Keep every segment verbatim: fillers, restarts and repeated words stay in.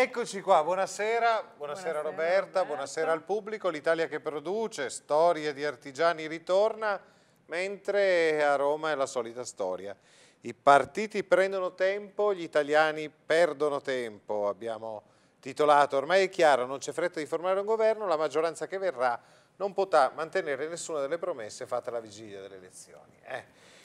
Eccoci qua, buonasera, buonasera, buonasera Roberta, Roberta, buonasera al pubblico. L'Italia che produce, storie di artigiani ritorna, mentre a Roma è la solita storia. I partiti prendono tempo, gli italiani perdono tempo, abbiamo titolato. Ormai è chiaro, non c'è fretta di formare un governo, la maggioranza che verrà non potrà mantenere nessuna delle promesse fatte alla vigilia delle elezioni. Eh.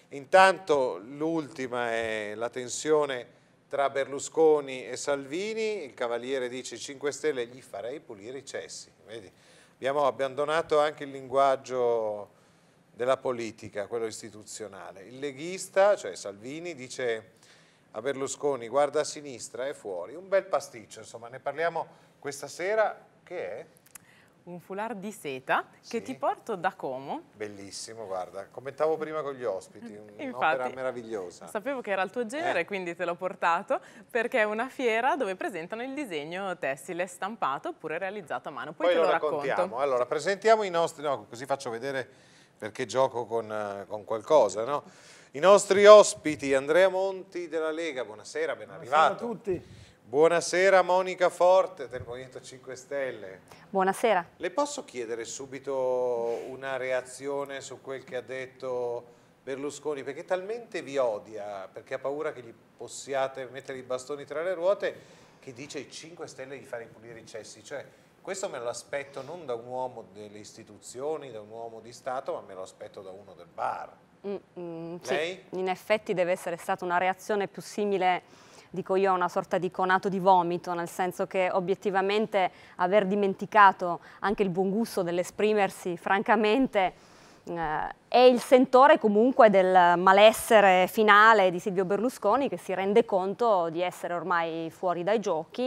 Intanto l'ultima è la tensione tra Berlusconi e Salvini. Il Cavaliere dice cinque Stelle gli farei pulire i cessi. Vedi? Abbiamo abbandonato anche il linguaggio della politica, quello istituzionale. Il leghista, cioè Salvini, dice a Berlusconi guarda a sinistra e fuori. Un bel pasticcio, insomma, ne parliamo questa sera. Che è? Un foulard di seta sì. che ti porto da Como. Bellissimo, guarda, commentavo prima con gli ospiti, un'opera meravigliosa. Sapevo che era il tuo genere, eh. quindi te l'ho portato, perché è una fiera dove presentano il disegno tessile stampato oppure realizzato a mano. Poi, Poi te lo, lo raccontiamo. Racconto. Allora, presentiamo i nostri, no, così faccio vedere perché gioco con, con qualcosa, no? I nostri ospiti, Andrea Monti della Lega, buonasera, ben buonasera arrivato. a tutti. Buonasera Monica Forte del Movimento cinque Stelle. Buonasera. Le posso chiedere subito una reazione su quel che ha detto Berlusconi? Perché talmente vi odia, perché ha paura che gli possiate mettere i bastoni tra le ruote, che dice ai cinque Stelle di fare pulire i cessi. Cioè, questo me lo aspetto non da un uomo delle istituzioni, da un uomo di Stato, ma me lo aspetto da uno del bar. Mm, mm, Lei? Sì, in effetti deve essere stata una reazione più simile, dico io, una sorta di conato di vomito, nel senso che obiettivamente aver dimenticato anche il buon gusto dell'esprimersi, francamente, eh, è il sentore comunque del malessere finale di Silvio Berlusconi, che si rende conto di essere ormai fuori dai giochi.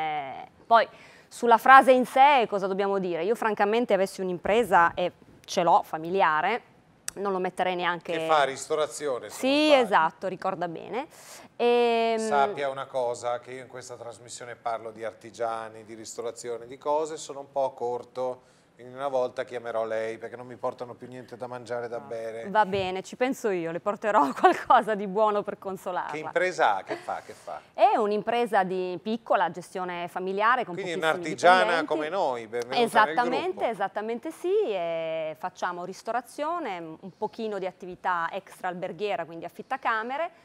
E poi sulla frase in sé cosa dobbiamo dire? Io francamente avessi un'impresa, e ce l'ho, familiare, non lo metterei neanche... Che fa ristorazione, se Sì, esatto, ricorda bene. E... Sappia una cosa, che io in questa trasmissione parlo di artigiani, di ristorazione, di cose, sono un po' corto, quindi una volta chiamerò lei perché non mi portano più niente da mangiare, da bere. Va bene, ci penso io, le porterò qualcosa di buono per consolarla. Che impresa ha? Che fa? Che fa? È un'impresa di piccola gestione familiare con quindi pochissimi un'artigiana come noi, benvenuta esattamente, nel gruppo. Esattamente sì, e facciamo ristorazione, un pochino di attività extra alberghiera, quindi affittacamere,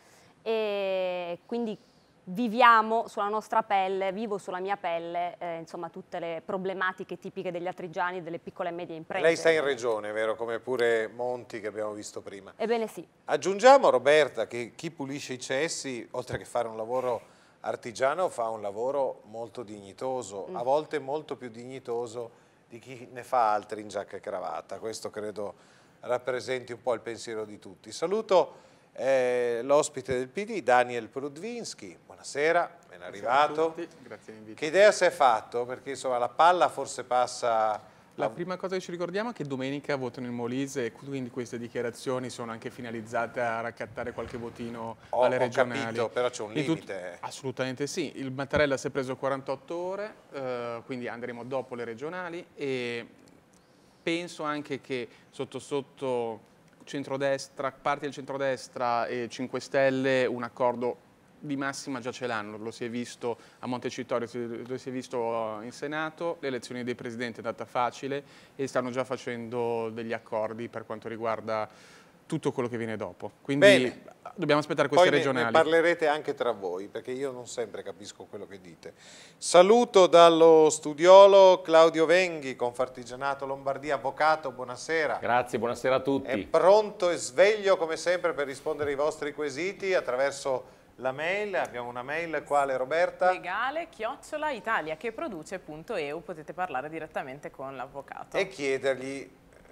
e quindi viviamo sulla nostra pelle, vivo sulla mia pelle, eh, insomma, tutte le problematiche tipiche degli artigiani, delle piccole e medie imprese. Lei sta in regione, vero? Come pure Monti che abbiamo visto prima. Ebbene sì. Aggiungiamo, Roberta, che chi pulisce i cessi, oltre che fare un lavoro artigiano, fa un lavoro molto dignitoso, mm. a volte molto più dignitoso di chi ne fa altri in giacca e cravatta. Questo credo rappresenti un po' il pensiero di tutti. Saluto Eh, l'ospite del P D, Daniel Prudvinsky, buonasera, ben arrivato. Grazie all'invito. Che idea si è fatto? Perché insomma la palla forse passa... La prima cosa che ci ricordiamo è che domenica votano in Molise e quindi queste dichiarazioni sono anche finalizzate a raccattare qualche votino ho, alle regionali. Ho capito, però c'è un limite. Tutto, assolutamente sì, il Mattarella si è preso quarantotto ore, eh, quindi andremo dopo le regionali e penso anche che sotto sotto... centrodestra, parti del centrodestra e cinque Stelle un accordo di massima già ce l'hanno, lo si è visto a Montecitorio, lo si è visto in Senato, l'elezione dei presidenti è andata facile e stanno già facendo degli accordi per quanto riguarda tutto quello che viene dopo. Quindi Bene. Dobbiamo aspettare queste Poi regionali. Ne parlerete anche tra voi, perché io non sempre capisco quello che dite. Saluto dallo studiolo Claudio Venghi, Confartigianato Lombardia, avvocato, buonasera. Grazie, buonasera a tutti. È pronto e sveglio come sempre per rispondere ai vostri quesiti attraverso la mail. Abbiamo una mail, quale Roberta? Legale chiocciola italia che produce punto e u, potete parlare direttamente con l'avvocato. E chiedergli...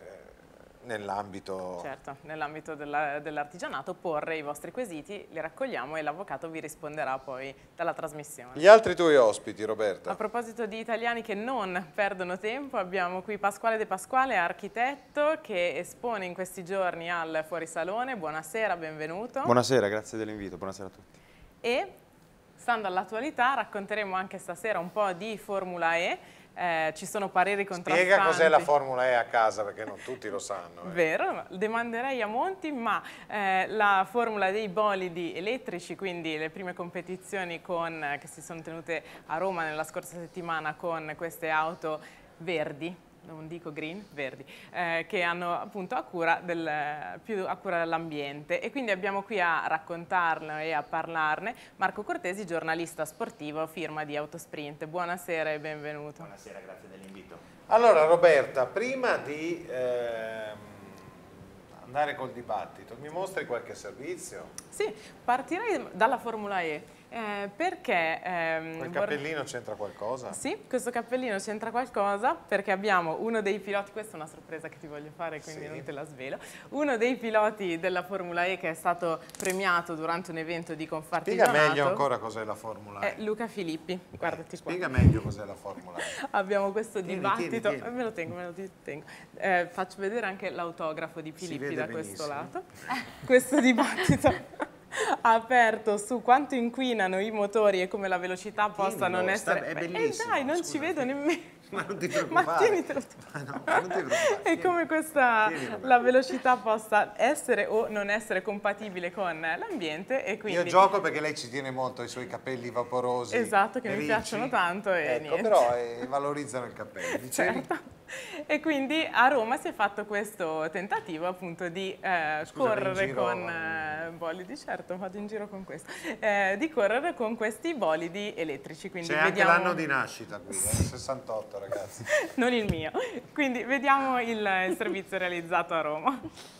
nell'ambito certo, nell'ambito dell'artigianato, porre i vostri quesiti, li raccogliamo e l'avvocato vi risponderà poi dalla trasmissione. Gli altri tuoi ospiti, Roberta. A proposito di italiani che non perdono tempo, abbiamo qui Pasquale De Pasquale, architetto, che espone in questi giorni al Fuorisalone. Buonasera, benvenuto. Buonasera, grazie dell'invito, buonasera a tutti. E stando all'attualità racconteremo anche stasera un po' di Formula E, eh, ci sono pareri contrastanti. Spiega cos'è la Formula E a casa, perché non tutti lo sanno. Eh. Vero, demanderei a Monti, ma eh, la formula dei bolidi elettrici, quindi le prime competizioni con, che si sono tenute a Roma nella scorsa settimana con queste auto verdi, non dico green, verdi, eh, che hanno appunto a cura del, più a cura dell'ambiente, e quindi abbiamo qui a raccontarlo e a parlarne Marco Cortesi, giornalista sportivo, firma di Autosprint. Buonasera e benvenuto. Buonasera, grazie dell'invito. Allora Roberta, prima di ehm, andare col dibattito, mi mostri qualche servizio? Sì, partirei dalla Formula E. Eh, perché... Ehm, Quel cappellino c'entra qualcosa? Sì, questo cappellino c'entra qualcosa perché abbiamo uno dei piloti, questa è una sorpresa che ti voglio fare, quindi sì, non te la svelo, uno dei piloti della Formula E che è stato premiato durante un evento di Confartigianato. Spiega meglio ancora cos'è la Formula E. È Luca Filippi, guardati qua. Spiega meglio cos'è la Formula E. Abbiamo questo tieni, dibattito, tieni, tieni. me lo tengo, me lo tengo. Eh, faccio vedere anche l'autografo di Filippi da questo benissimo. lato. Questo dibattito ha aperto su quanto inquinano i motori e come la velocità possa Tienilo, non essere... sta, è Eh bellissimo, dai, non scusa. ci vedo nemmeno. Ma non ti Ma preoccupare. tienitelo tu. Ma no, non ti preoccupare. E come questa, Tienilo. la velocità possa essere o non essere compatibile con l'ambiente e quindi... Io gioco perché lei ci tiene molto ai suoi capelli vaporosi. Esatto, che mi ricci. piacciono tanto e ecco, niente. però eh, valorizzano il cappello. Dicevi? Certo. E quindi a Roma si è fatto questo tentativo appunto di eh, Scusami, correre in giro, con ma- eh, bolidi, certo, vado in giro con questo, eh, di correre con questi bolidi elettrici. Quindi C'è anche vediamo... l'anno di nascita qui, eh? sessantotto ragazzi. Non il mio. Quindi vediamo il, il servizio realizzato a Roma.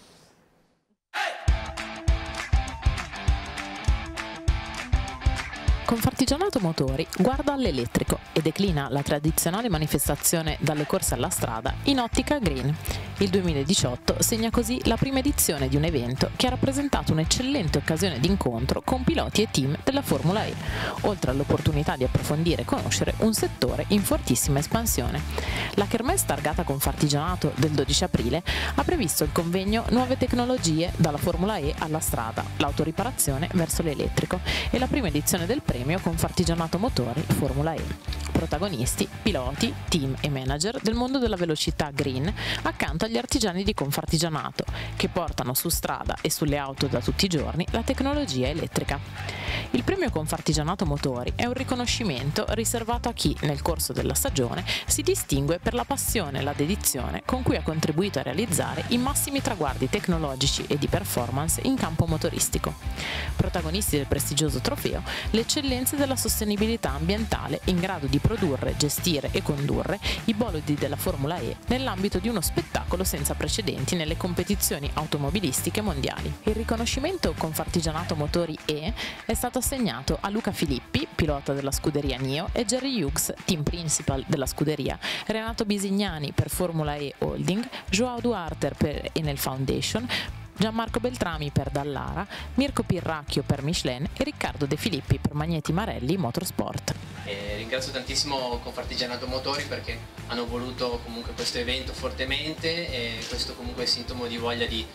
Confartigianato Motori guarda all'elettrico e declina la tradizionale manifestazione dalle corse alla strada in ottica green. Il duemiladiciotto segna così la prima edizione di un evento che ha rappresentato un'eccellente occasione di incontro con piloti e team della Formula E, oltre all'opportunità di approfondire e conoscere un settore in fortissima espansione. La Kermesse targata Confartigianato del dodici aprile ha previsto il convegno Nuove tecnologie dalla Formula E alla strada, l'autoriparazione verso l'elettrico e la prima edizione del premio Confartigianato Motori Formula E. Protagonisti, piloti, team e manager del mondo della velocità green accanto agli artigiani di Confartigianato che portano su strada e sulle auto da tutti i giorni la tecnologia elettrica. Il premio Confartigianato Motori è un riconoscimento riservato a chi nel corso della stagione si distingue per la passione e la dedizione con cui ha contribuito a realizzare i massimi traguardi tecnologici e di performance in campo motoristico. Protagonisti del prestigioso trofeo, le eccellenze della sostenibilità ambientale in grado di produrre, gestire e condurre i bolidi della Formula E nell'ambito di uno spettacolo senza precedenti nelle competizioni automobilistiche mondiali. Il riconoscimento Confartigianato Motori E è stato assegnato a Luca Filippi, pilota della scuderia Nio, e Jerry Hughes, team principal della scuderia, Renato Bisignani per Formula E Holding, Joao Duarte per Enel Foundation, Gianmarco Beltrami per Dallara, Mirko Pirracchio per Michelin e Riccardo De Filippi per Magneti Marelli Motorsport. E ringrazio tantissimo Confartigianato Motori perché hanno voluto comunque questo evento fortemente e questo comunque è sintomo di voglia di,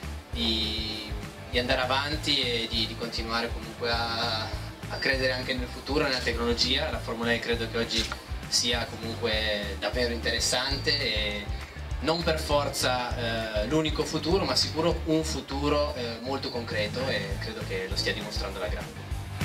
di, di andare avanti e di, di continuare comunque a, a credere anche nel futuro, nella tecnologia. La Formula E credo che oggi sia comunque davvero interessante e non per forza eh, l'unico futuro, ma sicuro un futuro eh, molto concreto e credo che lo stia dimostrando alla grande.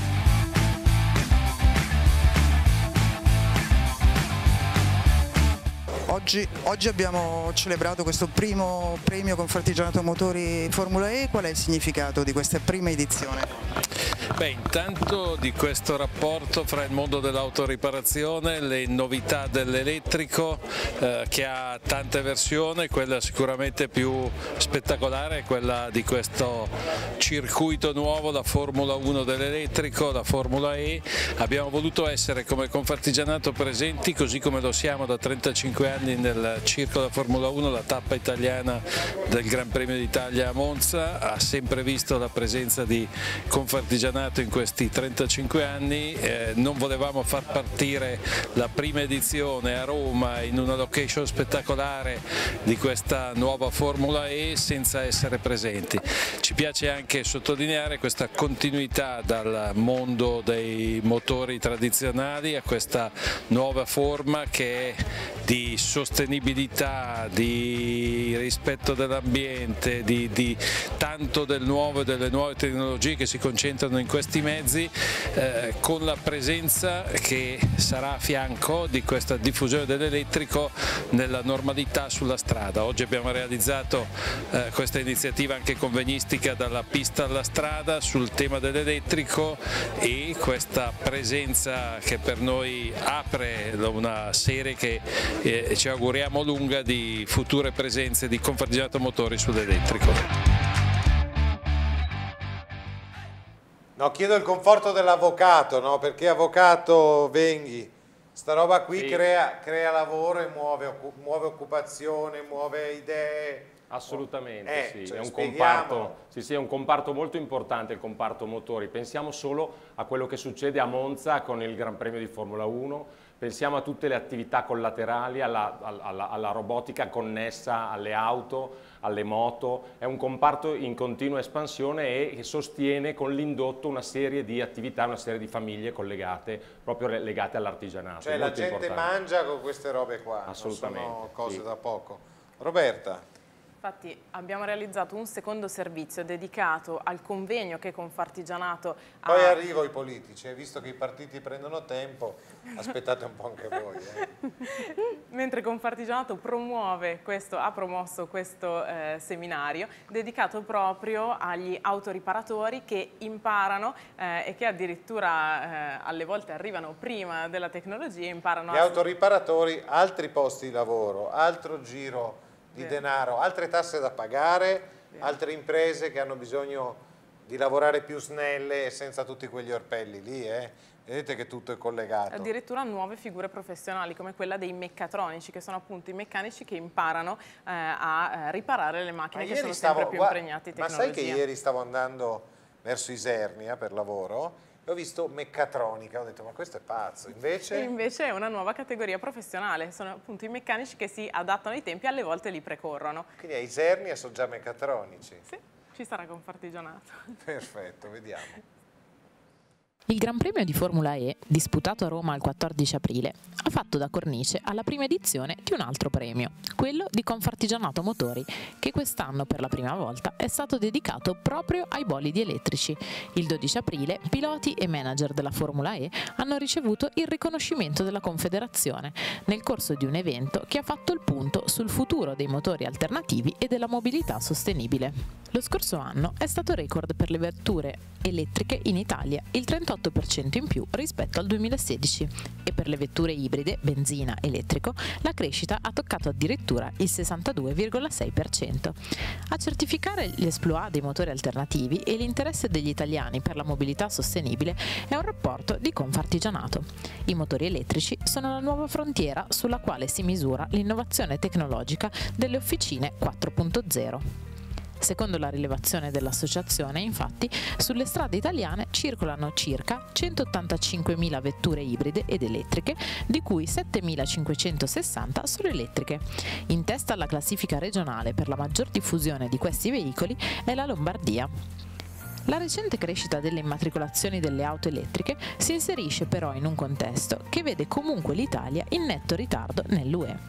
Oggi, oggi abbiamo celebrato questo primo premio Confartigianato Motori Formula E. Qual è il significato di questa prima edizione? Beh, intanto di questo rapporto fra il mondo dell'autoriparazione, le novità dell'elettrico eh, che ha tante versioni, quella sicuramente più spettacolare è quella di questo circuito nuovo, la Formula uno dell'elettrico, la Formula E. Abbiamo voluto essere come Confartigianato presenti, così come lo siamo da trentacinque anni nel circo della Formula uno, la tappa italiana del Gran Premio d'Italia a Monza, ha sempre visto la presenza di Confartigianato in questi trentacinque anni, eh, non volevamo far partire la prima edizione a Roma in una location spettacolare di questa nuova Formula E senza essere presenti. Ci ci piace anche sottolineare questa continuità dal mondo dei motori tradizionali a questa nuova forma che è di sostenibilità, di rispetto dell'ambiente, di, di tanto del nuovo e delle nuove tecnologie che si concentrano in questi mezzi, eh, con la presenza che sarà a fianco di questa diffusione dell'elettrico nella normalità sulla strada. Oggi abbiamo realizzato eh, questa iniziativa anche convegnistica dalla pista alla strada sul tema dell'elettrico, e questa presenza che per noi apre una serie che eh, ci auguriamo lunga di future presenze di Confartigianato Motori sull'elettrico. No, chiedo il conforto dell'avvocato, no? Perché avvocato Venghi, sta roba qui sì. crea, crea lavoro e muove, muove occupazione, muove idee. Assolutamente, eh, sì. Cioè, è, un comparto, sì, sì, è un comparto molto importante, il comparto motori. Pensiamo solo a quello che succede a Monza con il Gran Premio di Formula uno, pensiamo a tutte le attività collaterali, alla, alla, alla robotica connessa alle auto, alle moto. È un comparto in continua espansione e che sostiene con l'indotto una serie di attività, una serie di famiglie collegate, proprio legate all'artigianato. Cioè la gente importante. mangia con queste robe qua, assolutamente, non sono cose sì. da poco. Roberta? Infatti abbiamo realizzato un secondo servizio dedicato al convegno che Confartigianato ha... Poi arrivo i politici, eh, visto che i partiti prendono tempo, aspettate un po' anche voi. Eh. Mentre Confartigianato promuove questo, ha promosso questo eh, seminario dedicato proprio agli autoriparatori che imparano eh, e che addirittura eh, alle volte arrivano prima della tecnologia, imparano Gli a... autoriparatori, altri posti di lavoro, altro giro di Vero. denaro, altre tasse da pagare, Vero. altre imprese che hanno bisogno di lavorare più snelle e senza tutti quegli orpelli lì, eh. Vedete che tutto è collegato. Addirittura nuove figure professionali come quella dei meccatronici, che sono appunto i meccanici che imparano eh, a riparare le macchine, che sono stavo, sempre più impregnate di tecnologia. Ma sai che ieri stavo andando verso Isernia per lavoro e ho visto meccatronica, ho detto ma questo è pazzo, invece... E invece è una nuova categoria professionale, sono appunto i meccanici che si adattano ai tempi e alle volte li precorrono. Quindi a Isernia sono già meccatronici? Sì, ci sarà Confartigianato. Perfetto, vediamo. Il Gran Premio di Formula E, disputato a Roma il quattordici aprile, ha fatto da cornice alla prima edizione di un altro premio, quello di Confartigianato Motori, che quest'anno per la prima volta è stato dedicato proprio ai bolidi elettrici. Il dodici aprile piloti e manager della Formula E hanno ricevuto il riconoscimento della Confederazione nel corso di un evento che ha fatto il punto sul futuro dei motori alternativi e della mobilità sostenibile. Lo scorso anno è stato record per le vetture elettriche in Italia, il trentotto per cento in più rispetto al duemilasedici, e per le vetture ibride, benzina, elettrico, la crescita ha toccato addirittura il sessantadue virgola sei per cento. A certificare l'esploit dei motori alternativi e l'interesse degli italiani per la mobilità sostenibile è un rapporto di Confartigianato. I motori elettrici sono la nuova frontiera sulla quale si misura l'innovazione tecnologica delle officine quattro punto zero. Secondo la rilevazione dell'associazione, infatti, sulle strade italiane circolano circa centottantacinquemila vetture ibride ed elettriche, di cui settemilacinquecentosessanta sono elettriche. In testa alla classifica regionale per la maggior diffusione di questi veicoli è la Lombardia. La recente crescita delle immatricolazioni delle auto elettriche si inserisce però in un contesto che vede comunque l'Italia in netto ritardo nell'U E.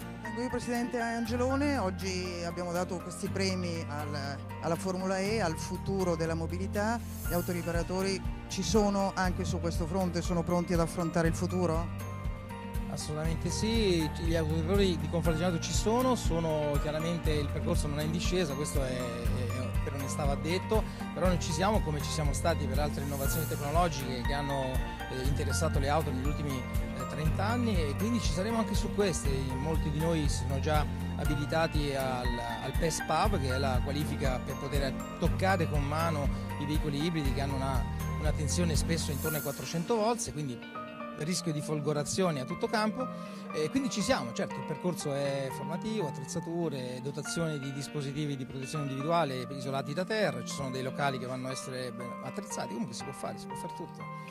Io Presidente Angelone, oggi abbiamo dato questi premi al, alla Formula E, al futuro della mobilità. Gli autoriparatori ci sono anche su questo fronte, sono pronti ad affrontare il futuro? Assolutamente sì, gli autoriparatori di Confartigianato ci sono, sono chiaramente il percorso non è in discesa, questo è, è per onestà va detto, però noi ci siamo come ci siamo stati per altre innovazioni tecnologiche che hanno eh, interessato le auto negli ultimi trenta anni, e quindi ci saremo anche su queste. Molti di noi sono già abilitati al, al P E S P A V, che è la qualifica per poter toccare con mano i veicoli ibridi che hanno una, una tensione spesso intorno ai quattrocento volts, quindi rischio di folgorazioni a tutto campo, e quindi ci siamo. Certo, il percorso è formativo, attrezzature, dotazione di dispositivi di protezione individuale isolati da terra, ci sono dei locali che vanno a essere ben attrezzati, comunque si può fare, si può fare tutto.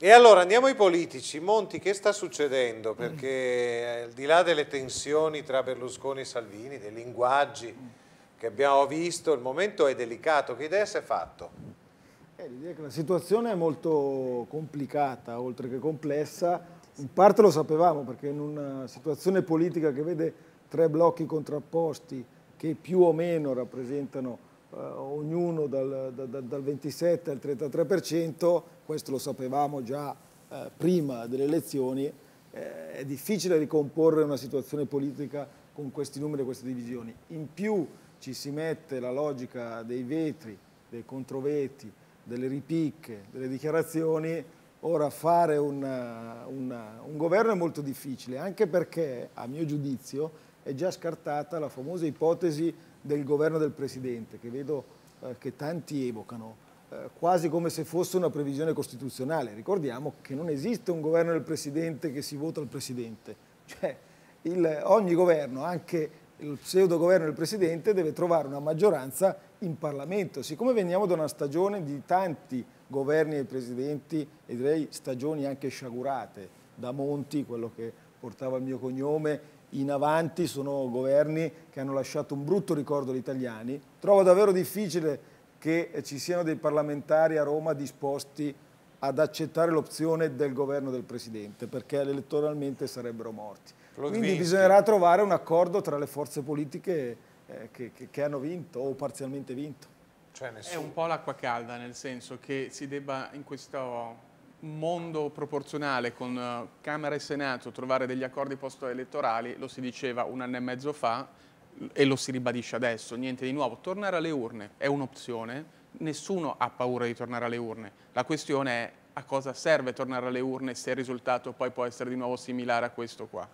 E allora andiamo ai politici. Monti, che sta succedendo? Perché al di là delle tensioni tra Berlusconi e Salvini, dei linguaggi che abbiamo visto, il momento è delicato. Che idea si è fatto? Eh, l'idea è che la situazione è molto complicata, oltre che complessa. In parte lo sapevamo, perché in una situazione politica che vede tre blocchi contrapposti che più o meno rappresentano Uh, ognuno dal, da, dal ventisette al trentatré per cento, questo lo sapevamo già uh, prima delle elezioni, eh, è difficile ricomporre una situazione politica con questi numeri e queste divisioni. In più ci si mette la logica dei vetri, dei controveti, delle ripicche, delle dichiarazioni. Ora fare una, una, un governo è molto difficile, anche perché, a mio giudizio, è già scartata la famosa ipotesi del governo del Presidente, che vedo eh, che tanti evocano, eh, quasi come se fosse una previsione costituzionale. Ricordiamo che non esiste un governo del Presidente che si vota al Presidente. Cioè, il, ogni governo, anche il pseudo governo del Presidente, deve trovare una maggioranza in Parlamento. Siccome veniamo da una stagione di tanti governi e presidenti, e direi stagioni anche sciagurate, da Monti, quello che portava il mio cognome, in avanti sono governi che hanno lasciato un brutto ricordo agli italiani. Trovo davvero difficile che ci siano dei parlamentari a Roma disposti ad accettare l'opzione del governo del Presidente, perché elettoralmente sarebbero morti. Quindi bisognerà trovare un accordo tra le forze politiche eh, che, che, che hanno vinto o parzialmente vinto. Cioè è un po' l'acqua calda, nel senso che si debba in questo mondo proporzionale con uh, Camera e Senato trovare degli accordi post-elettorali, lo si diceva un anno e mezzo fa e lo si ribadisce adesso, niente di nuovo. Tornare alle urne è un'opzione, nessuno ha paura di tornare alle urne, la questione è a cosa serve tornare alle urne se il risultato poi può essere di nuovo similare a questo qua.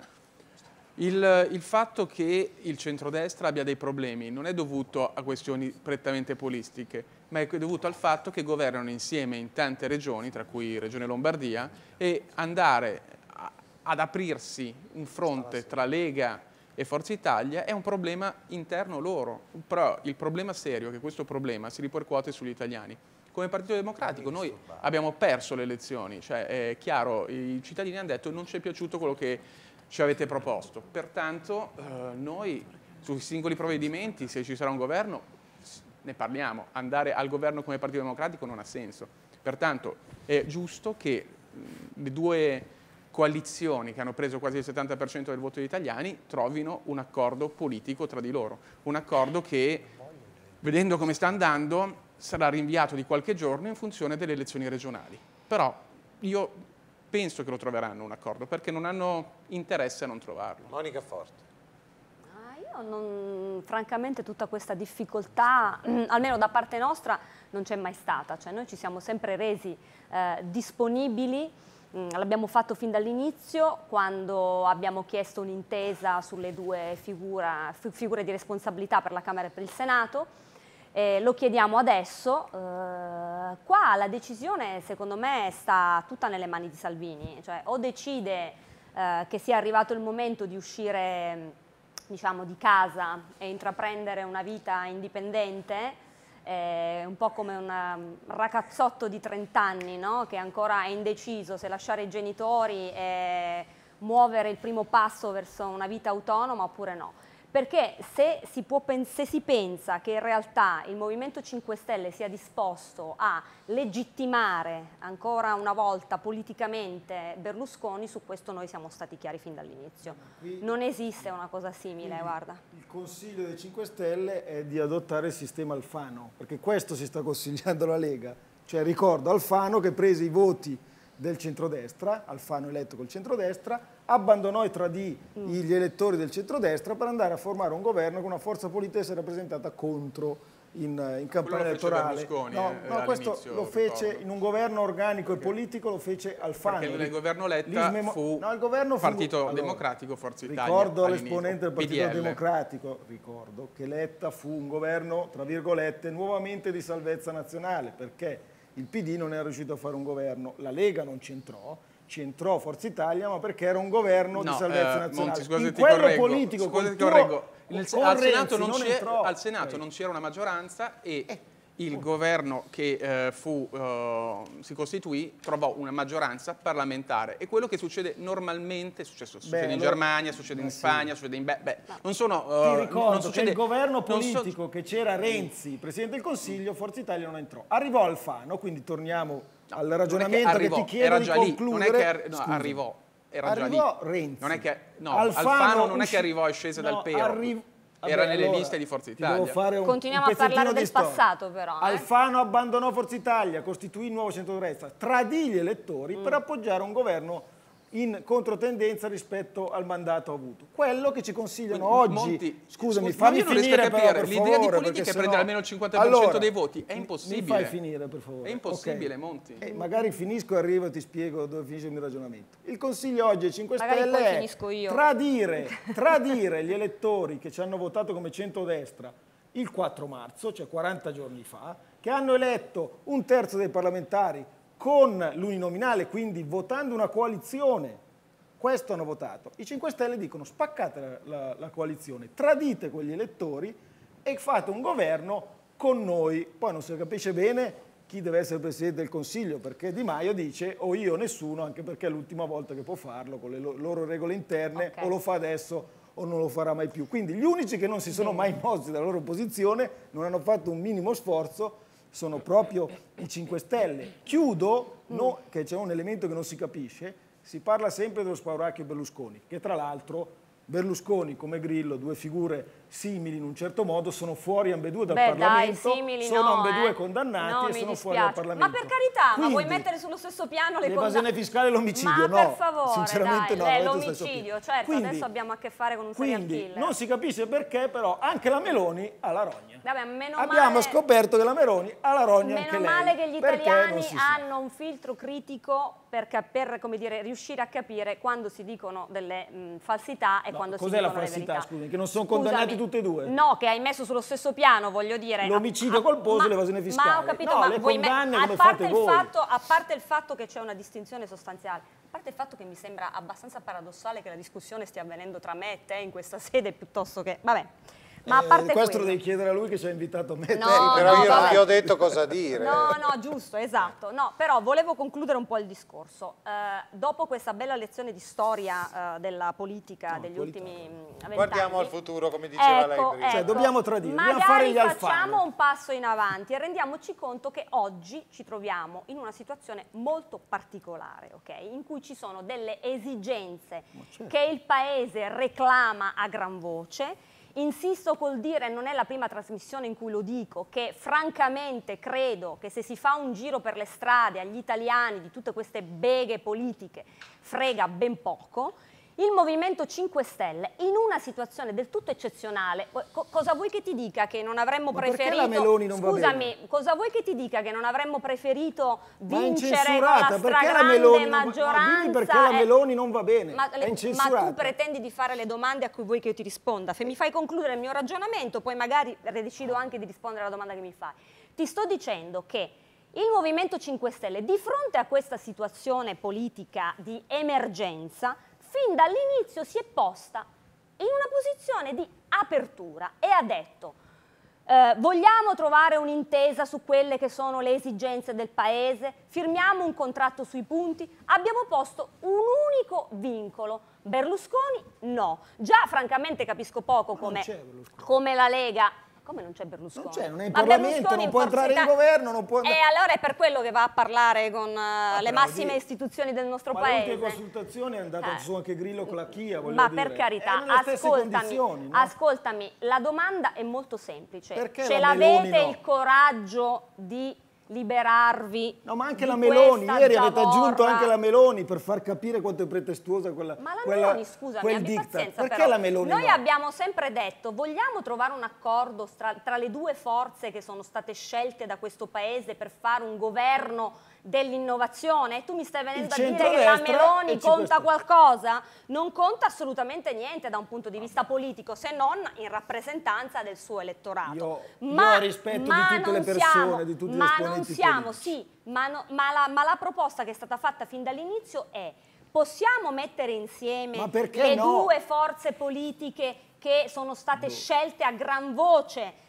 Il, il fatto che il centrodestra abbia dei problemi non è dovuto a questioni prettamente politiche, ma è dovuto al fatto che governano insieme in tante regioni, tra cui Regione Lombardia, e andare a, ad aprirsi un fronte tra Lega e Forza Italia è un problema interno loro. Però il problema serio è che questo problema si ripercuote sugli italiani. Come Partito Democratico noi abbiamo perso le elezioni, cioè è chiaro, i cittadini hanno detto non ci è piaciuto quello che ci avete proposto. Pertanto eh, noi sui singoli provvedimenti, se ci sarà un governo, ne parliamo. Andare al governo come Partito Democratico non ha senso. Pertanto è giusto che mh, le due coalizioni che hanno preso quasi il settanta per cento del voto degli italiani trovino un accordo politico tra di loro. Un accordo che, vedendo come sta andando, sarà rinviato di qualche giorno in funzione delle elezioni regionali. Però io penso che lo troveranno un accordo, perché non hanno interesse a non trovarlo. Monica Forte. Ah, io non, francamente tutta questa difficoltà, almeno da parte nostra, non c'è mai stata. Cioè, noi ci siamo sempre resi eh, disponibili, l'abbiamo fatto fin dall'inizio, quando abbiamo chiesto un'intesa sulle due figura, figure di responsabilità per la Camera e per il Senato. Eh, lo chiediamo adesso, eh, qua la decisione secondo me sta tutta nelle mani di Salvini, cioè o decide eh, che sia arrivato il momento di uscire, diciamo, di casa e intraprendere una vita indipendente, eh, un po' come un ragazzotto di trenta anni, no? Che ancora è indeciso se lasciare i genitori e muovere il primo passo verso una vita autonoma oppure no. Perché se si, può, se si pensa che in realtà il Movimento cinque Stelle sia disposto a legittimare ancora una volta politicamente Berlusconi, su questo noi siamo stati chiari fin dall'inizio. Non esiste una cosa simile, guarda. Il consiglio dei cinque Stelle è di adottare il sistema Alfano, perché questo si sta consigliando la Lega. Cioè ricordo Alfano che prese i voti del centrodestra, Alfano eletto col centrodestra, abbandonò e tradì mm. gli elettori del centrodestra per andare a formare un governo con una forza politica che si era presentata contro in, in campagna elettorale. No, eh, no questo lo fece ricordo. In un governo organico perché, e politico, lo fece Alfano. Perché nel governo Letta fu no, il governo fu, Partito allora, Democratico, Forza Italia. Ricordo l'esponente del Partito P D L. Democratico, ricordo che Letta fu un governo, tra virgolette, nuovamente di salvezza nazionale, perché il P D non era riuscito a fare un governo, la Lega non c'entrò, c'entrò Forza Italia, ma perché era un governo no, di salvezza eh, nazionale. Monti, scusa, in ti quello correggo, politico, scusa, ti tuo, correggo. Il, al, Senato non non al Senato non c'era una maggioranza e eh. il governo che eh, fu, eh, si costituì trovò una maggioranza parlamentare e quello che succede normalmente, è successo, succede beh, in allora, Germania, succede in Spagna, sì. succede in... Beh, beh, non sono... Uh, Ti ricordo non succede, che il governo politico so, che c'era Renzi, Presidente del Consiglio, Forza Italia non entrò. Arrivò Alfano, quindi torniamo no, al ragionamento che, arrivò, che ti chiedo era di già concludere. Lì, non è che no, arrivò, era arrivò già lì. Renzi. Non è che, no, Alfano, Alfano non è che arrivò e scese no, dal Pero. Arri... Era Vabbè, nelle allora, liste di Forza Italia. Fare un, Continuiamo un a parlare del storia. passato però. Eh? Alfano abbandonò Forza Italia, costituì il nuovo centrodestra, tradì gli elettori mm. per appoggiare un governo in controtendenza rispetto al mandato avuto. Quello che ci consigliano oggi, Monti, scusami, scusa, fammi finire però, per l'idea favore, di politica è prendere almeno il cinquanta per cento allora, dei voti, è impossibile. Mi fai finire per favore. È impossibile, okay. Monti. Eh, magari finisco e arrivo e ti spiego dove finisce il mio ragionamento. Il consiglio oggi ai cinque magari Stelle poi è finisco io. Tradire, tradire gli elettori che ci hanno votato come centrodestra il quattro marzo, cioè quaranta giorni fa, che hanno eletto un terzo dei parlamentari con l'uninominale, quindi votando una coalizione. Questo hanno votato. I cinque Stelle dicono spaccate la, la, la coalizione, tradite quegli elettori e fate un governo con noi. Poi non si capisce bene chi deve essere Presidente del Consiglio, perché Di Maio dice o io o nessuno, anche perché è l'ultima volta che può farlo con le lo, loro regole interne, okay. o lo fa adesso o non lo farà mai più. Quindi gli unici che non si sono mai mossi dalla loro posizione, non hanno fatto un minimo sforzo, sono proprio i cinque Stelle. Chiudo, no, che c'è un elemento che non si capisce. Si parla sempre dello spauracchio Berlusconi, che tra l'altro Berlusconi come Grillo, due figure simili in un certo modo, sono fuori ambedue dal Beh, Parlamento, dai, simili sono no, ambedue eh. condannati no, e sono dispiace. fuori dal Parlamento. Ma per carità, Quindi, ma vuoi mettere sullo stesso piano le l'evasione condanne? fiscale e l'omicidio? Ma no, per favore, sinceramente dai, no. l'omicidio, certo, quindi, adesso abbiamo a che fare con un serial quindi, killer. non si capisce perché, però anche la Meloni ha la rogna. Vabbè, meno abbiamo male, scoperto che la Meloni ha la rogna meno anche lei. Meno male che gli italiani sa? hanno un filtro critico per, per come dire, riuscire a capire quando si dicono delle mh, falsità e no, quando si dicono le verità. Cos'è la falsità, scusami, che non sono condannati tutti e due? No, che hai messo sullo stesso piano, voglio dire. L'omicidio colposo e l'evasione fiscale. Ma ho capito, no, ma le vuoi condanne me- come a parte fate il voi. fatto, a parte il fatto che c'è una distinzione sostanziale, a parte il fatto che mi sembra abbastanza paradossale che la discussione stia avvenendo tra me e te in questa sede piuttosto che... Vabbè. Ma a parte eh, questo quello, lo devi chiedere a lui che ci ha invitato a me. No, te, però no, io vabbè. non vi ho detto cosa dire. No, no, giusto, esatto. No, però volevo concludere un po' il discorso. Eh, dopo questa bella lezione di storia eh, della politica no, degli qualità. ultimi vent'anni. Guardiamo al futuro, come diceva ecco, lei prima. Ecco, cioè, dobbiamo tradire, dobbiamo magari fare gli Alfano. facciamo un passo in avanti e rendiamoci conto che oggi ci troviamo in una situazione molto particolare, ok? In cui ci sono delle esigenze certo. che il Paese reclama a gran voce. Insisto col dire, non è la prima trasmissione in cui lo dico, che francamente credo che se si fa un giro per le strade agli italiani di tutte queste beghe politiche frega ben poco. Il Movimento cinque Stelle, in una situazione del tutto eccezionale, co cosa vuoi che ti dica che non avremmo Ma preferito... perché la Meloni non va Scusami, bene? cosa vuoi che ti dica che non avremmo preferito Ma vincere con la stragrande Meloni maggioranza? Non va, perché la e... Meloni non va bene, ma, è le, incensurata. ma tu pretendi di fare le domande a cui vuoi che io ti risponda? Se mi fai concludere il mio ragionamento, poi magari decido anche di rispondere alla domanda che mi fai. Ti sto dicendo che il Movimento cinque Stelle, di fronte a questa situazione politica di emergenza, fin dall'inizio si è posta in una posizione di apertura e ha detto eh, vogliamo trovare un'intesa su quelle che sono le esigenze del Paese, firmiamo un contratto sui punti, abbiamo posto un unico vincolo. Berlusconi no. Già francamente capisco poco come, come la Lega... Come non c'è Berlusconi? Non c'è, non è in Ma Parlamento, Berlusconi non può entrare in Italia... governo, non può... E allora è per quello che va a parlare con uh, le massime di... istituzioni del nostro ma paese. Ma consultazioni è andato eh. su anche Grillo con la Chia, voglio Ma dire. per carità, ascoltami, no? ascoltami, la domanda è molto semplice. Perché Ce l'avete no? il coraggio di liberarvi? No, ma anche la Meloni, ieri avete aggiunto anche la Meloni per far capire quanto è pretestuosa quella Ma la quella, Meloni, scusami, quel abbi diktat. pazienza Perché però. la Meloni Noi no? abbiamo sempre detto, vogliamo trovare un accordo tra, tra le due forze che sono state scelte da questo Paese per fare un governo dell'innovazione? Tu mi stai venendo a dire che la Meloni conta qualcosa? Non conta assolutamente niente da un punto di vista politico, se non in rappresentanza del suo elettorato. Io, ma, io ho rispetto ma di tutte le persone, siamo, di tutti gli ma esponenti non siamo, politici. sì, ma, no, ma, la, ma la proposta che è stata fatta fin dall'inizio è: possiamo mettere insieme le no? due forze politiche che sono state no. scelte a gran voce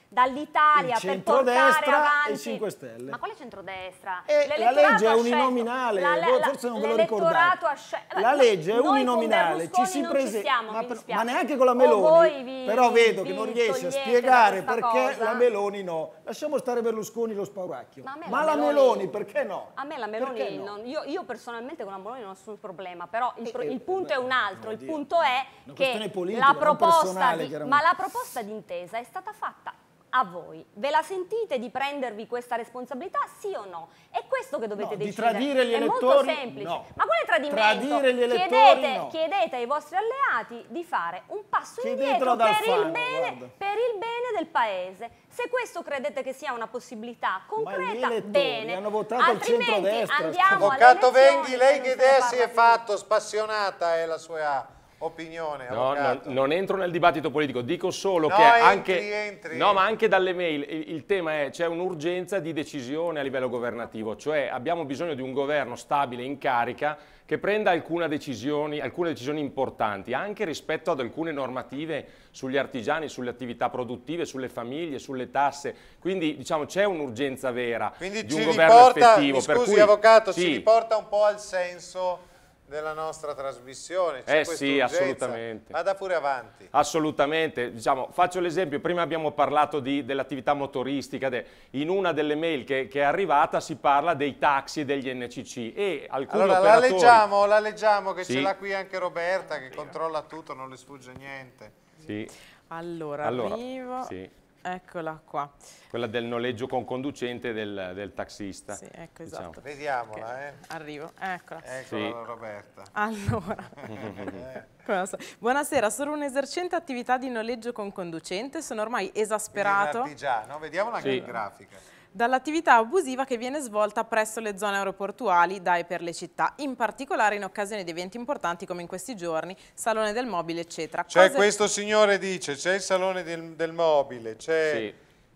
dall'Italia il per portare centrodestra avanti... e i cinque Stelle. Ma quale centrodestra? E la legge è ha uninominale, scelto- voi la- forse non ve lo l'elettorato ricordate. ha scelto- La legge è Noi con uninominale, ci Berlusconi si non presenta, stiamo, ma, mi per- dispiace. ma neanche con la O Meloni, voi vi- però vedo che vi non riesce a togliete spiegare da questa perché cosa. la Meloni no. Lasciamo stare Berlusconi lo spauracchio. Ma a me Ma la la Meloni- Meloni perché no? A me la Perché Meloni, no? non- io, io personalmente con la Meloni non ho nessun problema, però il, pro- Eh, il punto è un altro, il dire, punto è una che questione politica, la non proposta personale, di, chiaramente. ma la proposta d'intesa è stata fatta a voi. Ve la sentite di prendervi questa responsabilità, sì o no? È questo che dovete No, di decidere. tradire gli è molto elettori, semplice. no. Ma quale tradimento? Tradire gli elettori, chiedete, no. chiedete ai vostri alleati di fare un passo Chiedetelo indietro ad per Alfano, il, bene, guarda. per il bene del paese. Se questo credete che sia una possibilità concreta, elettori bene. hanno votato al Altrimenti centrodestra. andiamo alle Avvocato elezioni Venghi, e lei non che se ne idea parla si è più. fatto? Spassionata è la sua opinione, No, non, avvocato. non entro nel dibattito politico, dico solo No, che entri, anche, entri. no, ma anche dalle mail il, il tema è c'è un'urgenza di decisione a livello governativo, cioè abbiamo bisogno di un governo stabile in carica che prenda alcune decisioni, alcune decisioni importanti, anche rispetto ad alcune normative sugli artigiani, sulle attività produttive, sulle famiglie, sulle tasse. Quindi diciamo c'è un'urgenza vera Quindi di ci un governo riporta, effettivo. mi per scusi cui, avvocato, sì, ci riporta un po' al senso della nostra trasmissione. C'è Eh questa sì, urgenza. assolutamente. Vada pure avanti. Assolutamente, diciamo, faccio l'esempio, prima abbiamo parlato di- dell'attività motoristica, de- in una delle mail che, che è arrivata si parla dei taxi e degli N C C e alcuni Allora la operatori... leggiamo, la leggiamo che Sì. ce l'ha qui anche Roberta che controlla tutto, non le sfugge niente. Sì. Allora, Allora, arrivo. sì. Eccola qua. Quella del noleggio con conducente del, del taxista. Sì, ecco, diciamo. esatto. Vediamola, Ok, eh. Arrivo, eccola. Eccola Sì. Roberta. Allora, come lo so. Buonasera, sono un esercente attività di noleggio con conducente, sono ormai esasperato Artigiano, vediamola anche Sì. in grafica. dall'attività abusiva che viene svolta presso le zone aeroportuali da e per le città, in particolare in occasione di eventi importanti come in questi giorni, Salone del Mobile, eccetera. Cioè Cose- questo signore dice, c'è il salone del, del mobile, c'è Sì.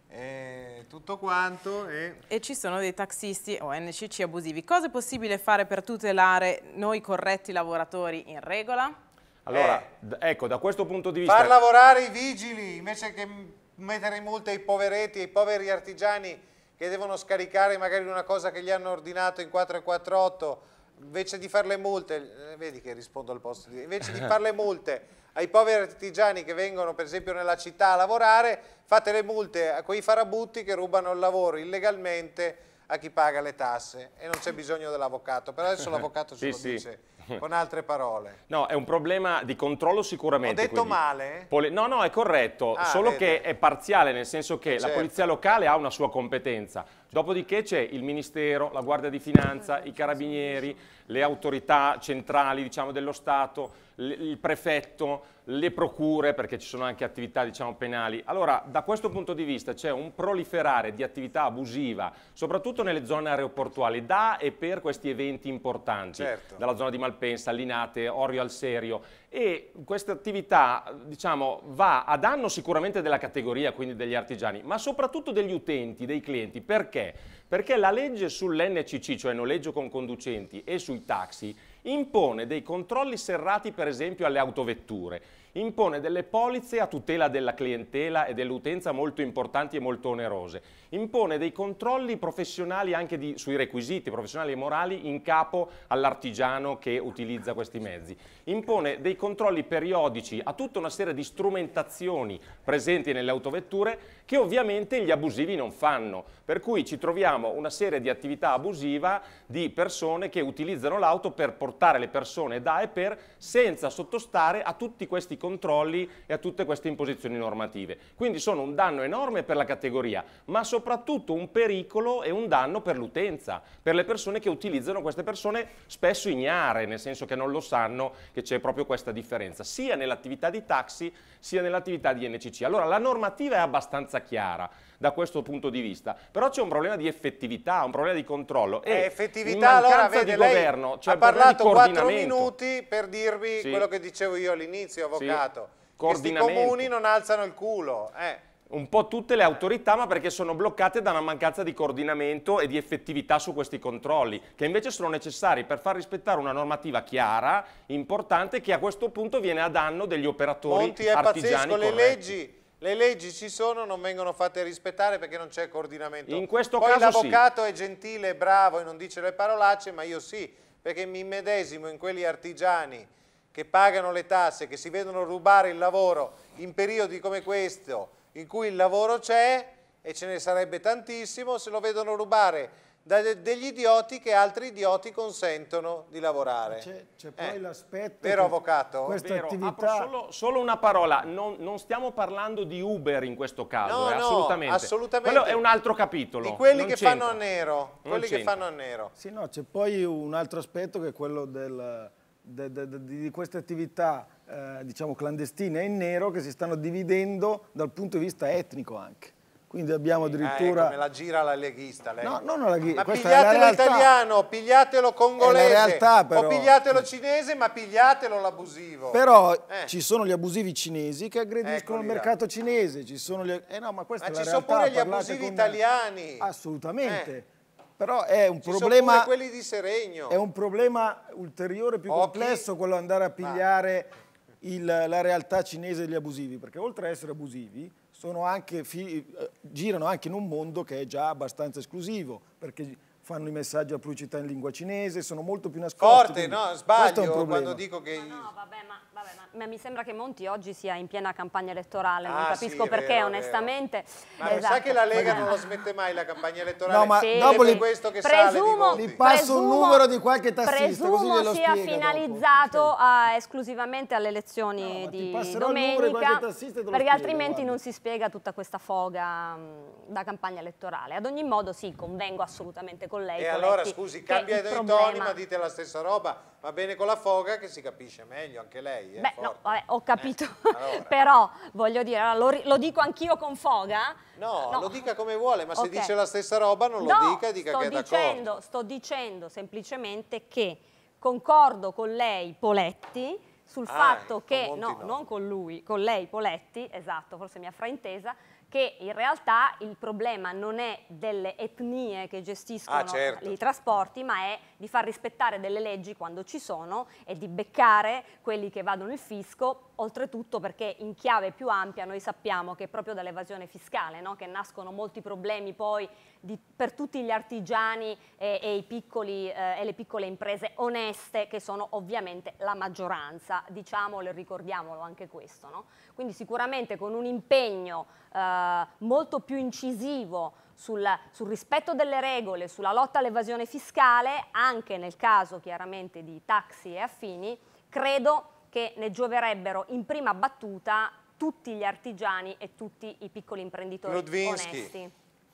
eh, tutto quanto e... E ci sono dei taxisti o N C C abusivi. Cosa è possibile fare per tutelare noi corretti lavoratori in regola? Allora, Eh. d- ecco, da questo punto di vista... Far lavorare i vigili invece che m- mettere in multa i poveretti, i poveri artigiani che devono scaricare magari una cosa che gli hanno ordinato in quattro e quarantotto, invece di fare le multe, eh, vedi che rispondo al posto di... invece di fare le multe ai poveri artigiani che vengono per esempio nella città a lavorare, fate le multe a quei farabutti che rubano il lavoro illegalmente a chi paga le tasse e non c'è bisogno dell'avvocato, però adesso l'avvocato ce Sì, lo sì. dice con altre parole. No, è un problema di controllo sicuramente. Ho detto quindi. male? Pole- no, no, è corretto, Ah, solo vede. che è parziale, nel senso che la Certo. polizia locale ha una sua competenza. Dopodiché c'è il Ministero, la Guardia di Finanza, i Carabinieri, le autorità centrali, diciamo, dello Stato, l- il prefetto, le procure, perché ci sono anche attività, diciamo, penali. Allora, da questo punto di vista c'è un proliferare di attività abusiva, soprattutto nelle zone aeroportuali, da e per questi eventi importanti, Certo. dalla zona di Malpensa, Linate, Orio al Serio, e questa attività, diciamo, va a danno sicuramente della categoria, quindi degli artigiani, ma soprattutto degli utenti, dei clienti. Perché? Perché la legge sull'N C C, cioè noleggio con conducenti, e sui taxi, impone dei controlli serrati, per esempio, alle autovetture, impone delle polizze a tutela della clientela e dell'utenza molto importanti e molto onerose, impone dei controlli professionali anche di, sui requisiti professionali e morali in capo all'artigiano che utilizza questi mezzi, impone dei controlli periodici a tutta una serie di strumentazioni presenti nelle autovetture che ovviamente gli abusivi non fanno, per cui ci troviamo una serie di attività abusiva di persone che utilizzano l'auto per portare le persone da e per senza sottostare a tutti questi controlli e a tutte queste imposizioni normative. Quindi sono un danno enorme per la categoria, ma soprattutto un pericolo e un danno per l'utenza, per le persone che utilizzano queste persone spesso ignare, nel senso che non lo sanno che c'è proprio questa differenza, sia nell'attività di taxi sia nell'attività di N C C. Allora la normativa è abbastanza chiara da questo punto di vista, però c'è un problema di effettività, un problema di controllo e Eh, effettività, in mancanza allora vede, di lei governo, c'è ha un problema di parlato quattro coordinamento. minuti per dirvi Sì. quello che dicevo io all'inizio, avvocato. Questi Coordinamento. comuni non alzano il culo. Eh. Un po' tutte le autorità, ma perché sono bloccate da una mancanza di coordinamento e di effettività su questi controlli, che invece sono necessari per far rispettare una normativa chiara, importante, che a questo punto viene a danno degli operatori Monti è artigiani pazzesco, le corretti. leggi, le leggi ci sono, non vengono fatte rispettare perché non c'è coordinamento. In questo Poi caso l'avvocato sì. è gentile e bravo e non dice le parolacce, ma io sì, perché mi immedesimo in quegli artigiani che pagano le tasse, che si vedono rubare il lavoro in periodi come questo, in cui il lavoro c'è, e ce ne sarebbe tantissimo, se lo vedono rubare da de degli idioti che altri idioti consentono di lavorare. C'è poi eh. l'aspetto... Vero, avvocato? Questa Vero, attività... solo, solo una parola, non, non stiamo parlando di Uber in questo caso, No, eh, no, assolutamente. assolutamente. Quello è un altro capitolo. Di quelli non che c'entra. fanno a nero, Non quelli che c'entra. fanno a nero. Sì, no, c'è poi un altro aspetto che è quello del, de, de, de, di queste attività eh, diciamo clandestine e in nero che si stanno dividendo dal punto di vista etnico anche. Quindi abbiamo addirittura... Eh, come la gira la leghista lei. No, no, no, la ghi- ma questa è la pigliatelo realtà. italiano, pigliatelo congolese, È la realtà, però. o pigliatelo cinese, ma pigliatelo l'abusivo. Però Eh. ci sono gli abusivi cinesi che aggrediscono Eccoli il là. mercato cinese, ci sono gli... Eh no, ma questa Ma è la ci sono realtà. pure gli parlate abusivi con- italiani. Assolutamente. Eh. Però è un Ci sono problema... pure quelli di Seregno. È un problema ulteriore, più Pochi. complesso, quello di andare a pigliare il- la realtà cinese degli abusivi, perché oltre a essere abusivi, sono anche fi- eh, girano anche in un mondo che è già abbastanza esclusivo, perché fanno i messaggi a pubblicità in lingua cinese, sono molto più nascosti. Forte, quindi no? questo è un Sbaglio problema. quando dico che... No, no, vabbè, ma, vabbè, ma, ma mi sembra che Monti oggi sia in piena campagna elettorale, non Ah, capisco sì, è perché, vero, è onestamente. Ma lo Esatto. sa che la Lega Vabbè. non la smette mai la campagna elettorale? No, ma Sì. dopo È li- questo che Presumo- sale di voti. Gli passo un Presumo- numero di qualche tassista, così Presumo glielo sia spiega finalizzato a- esclusivamente alle elezioni No, ma ti di passerò il numero di domenica, qualche tassista e te lo perché spiega, altrimenti guarda. non si spiega tutta questa foga mh, da campagna elettorale. Ad ogni modo sì, convengo assolutamente con lei. E Poletti, allora scusi, che cambia il i problema- toni, ma dite la stessa roba. Va bene con la foga che si capisce meglio, anche lei. Eh, Beh, no, forte. vabbè, ho capito, allora. però voglio dire, allora, lo, ri- lo dico anch'io con foga? No, No. lo dica come vuole, ma se Ok. dice la stessa roba non lo No, dica e dica sto che è d'accordo. dicendo, sto dicendo semplicemente che concordo con lei, Poletti, sul Ah, fatto con che, Monti no, no. non con lui, con lei, Poletti, esatto, forse mi ha fraintesa, che in realtà il problema non è delle etnie che gestiscono Ah, certo. i trasporti, ma è di far rispettare delle leggi quando ci sono e di beccare quelli che vadono il fisco, oltretutto perché in chiave più ampia noi sappiamo che è proprio dall'evasione fiscale, no? Che nascono molti problemi poi di- per tutti gli artigiani e, e, i piccoli, eh, e le piccole imprese oneste, che sono ovviamente la maggioranza, diciamolo e ricordiamolo anche questo, no? Quindi sicuramente con un impegno eh, molto più incisivo sul, sul rispetto delle regole, sulla lotta all'evasione fiscale, anche nel caso chiaramente di taxi e affini, credo che ne gioverebbero in prima battuta tutti gli artigiani e tutti i piccoli imprenditori Ludvinsky. onesti.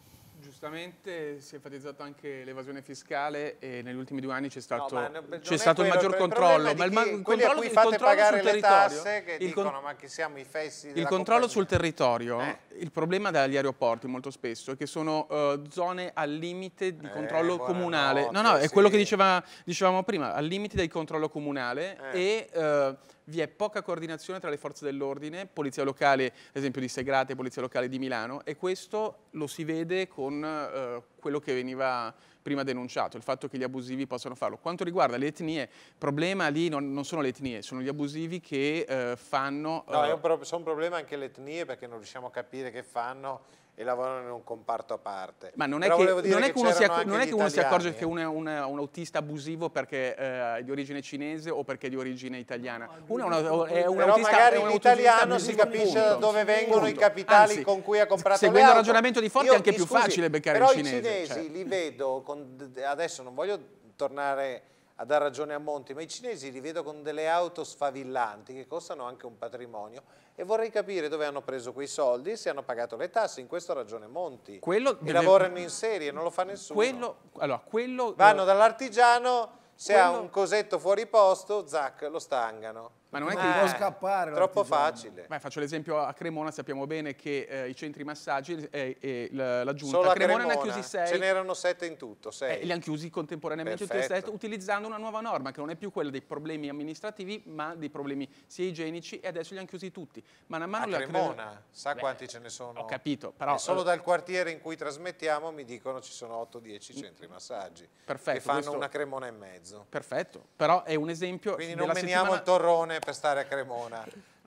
Giustamente si è enfatizzato anche l'evasione fiscale e negli ultimi due anni c'è stato, ma non- non c'è è stato il quello, maggior il problema controllo. è di Ma il, chi- ma- quelli il a controllo, cui il fate controllo pagare sul le territorio, tasse che il con- dicono ma che siamo i fessi il della controllo compagnia. sul territorio, Eh. il problema dagli aeroporti molto spesso è che sono eh, zone al limite di Eh, controllo buonanotte, comunale. No, no, è sì. quello che diceva, dicevamo prima, al limite del controllo comunale Eh. e eh, vi è poca coordinazione tra le forze dell'ordine, polizia locale, ad esempio di Segrate, polizia locale di Milano, e questo lo si vede con eh, quello che veniva prima denunciato, il fatto che gli abusivi possano farlo. Quanto riguarda le etnie, il problema lì non, non sono le etnie, sono gli abusivi che eh, fanno... No, eh, è un pro- sono problemi anche le etnie perché non riusciamo a capire che fanno e lavorano in un comparto a parte. Ma non è, Però che, volevo dire non è che che uno, si, c'erano acc- anche non è gli che uno si italiani, accorge che eh. uno è un, un autista abusivo perché eh, è di origine cinese o perché è di origine italiana. Uno è, una, è un Però autista, magari è un l'italiano autista si abusivo, capisce da punto. dove vengono i Punto. capitali Anzi, con cui ha comprato le seguendo il auto. ragionamento di Forti Io- è anche mi più scusi, facile beccare però il cinese. i cinesi cioè. li vedo, con, adesso non voglio tornare a dar ragione a Monti, ma i cinesi li vedo con delle auto sfavillanti che costano anche un patrimonio e vorrei capire dove hanno preso quei soldi e se hanno pagato le tasse. In questo ha ragione Monti. Quello e deve- lavorano in serie, non lo fa nessuno. Quello, allora, quello, Vanno dall'artigiano, se ha quello- un cosetto fuori posto, zac, lo stangano. Ma non è che Eh, può scappare troppo l'artigiano. facile. Beh, faccio l'esempio a Cremona, sappiamo bene che eh, i centri massaggi e, e la, la giunta Solo a Cremona, Cremona, ne ha chiusi sei. ce n'erano sette in tutto, sei. Eh, li hanno chiusi contemporaneamente tutti e Perfetto. sette, utilizzando una nuova norma che non è più quella dei problemi amministrativi ma dei problemi sia igienici, e adesso li hanno chiusi tutti. Man A mano la Cremona, sa Beh, quanti ce ne sono? Ho capito, però E solo eh, dal quartiere in cui trasmettiamo mi dicono ci sono otto dieci centri massaggi Perfetto, che fanno questo- una Cremona e mezzo. perfetto, però è un esempio Quindi non della meniamo settimana... il torrone per stare a Cremona.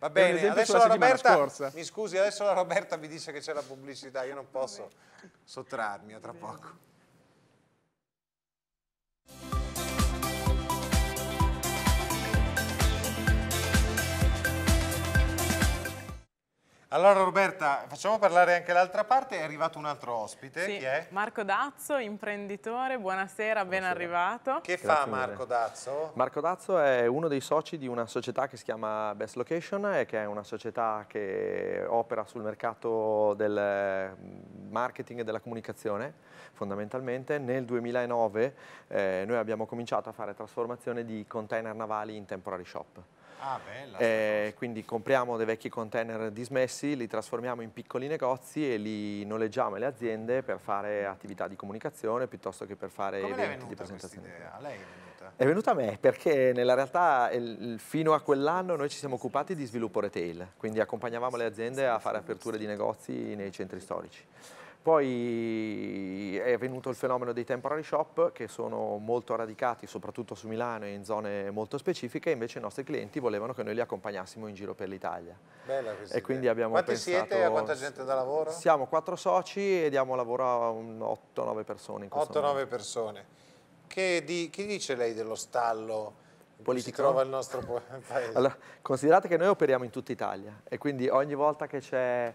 Va bene, esempio adesso sulla la settimana Roberta, scorsa. mi scusi, adesso la Roberta mi dice che c'è la pubblicità, io non posso sottrarmi a tra poco. Allora Roberta, facciamo parlare anche l'altra parte, è arrivato un altro ospite, Sì, chi è? Marco Dazzo, imprenditore, buonasera, ben arrivato. Che Grazie fa mille. Marco Dazzo? Marco Dazzo è uno dei soci di una società che si chiama Best Location e che è una società che opera sul mercato del marketing e della comunicazione fondamentalmente. Nel duemilanove eh, noi abbiamo cominciato a fare trasformazione di container navali in temporary shop. Ah, bella. Eh, quindi compriamo dei vecchi container dismessi, li trasformiamo in piccoli negozi e li noleggiamo alle aziende per fare attività di comunicazione piuttosto che per fare Come le è eventi di venuta questa presentazione. idea? A lei è venuta? È venuta a me perché nella realtà il- fino a quell'anno noi ci siamo occupati di sviluppo retail, quindi accompagnavamo le aziende a fare aperture di negozi nei centri storici. Poi è venuto il fenomeno dei temporary shop che sono molto radicati soprattutto su Milano e in zone molto specifiche, invece i nostri clienti volevano che noi li accompagnassimo in giro per l'Italia. Bella questa E quindi idea. abbiamo Quanti pensato, siete? A quanta gente da lavoro? Siamo quattro soci e diamo lavoro a un otto nove persone in questo otto nove persone. Che, di, che dice lei dello stallo in cui Politico? si trova il nostro po- paese? Allora, considerate che noi operiamo in tutta Italia e quindi ogni volta che c'è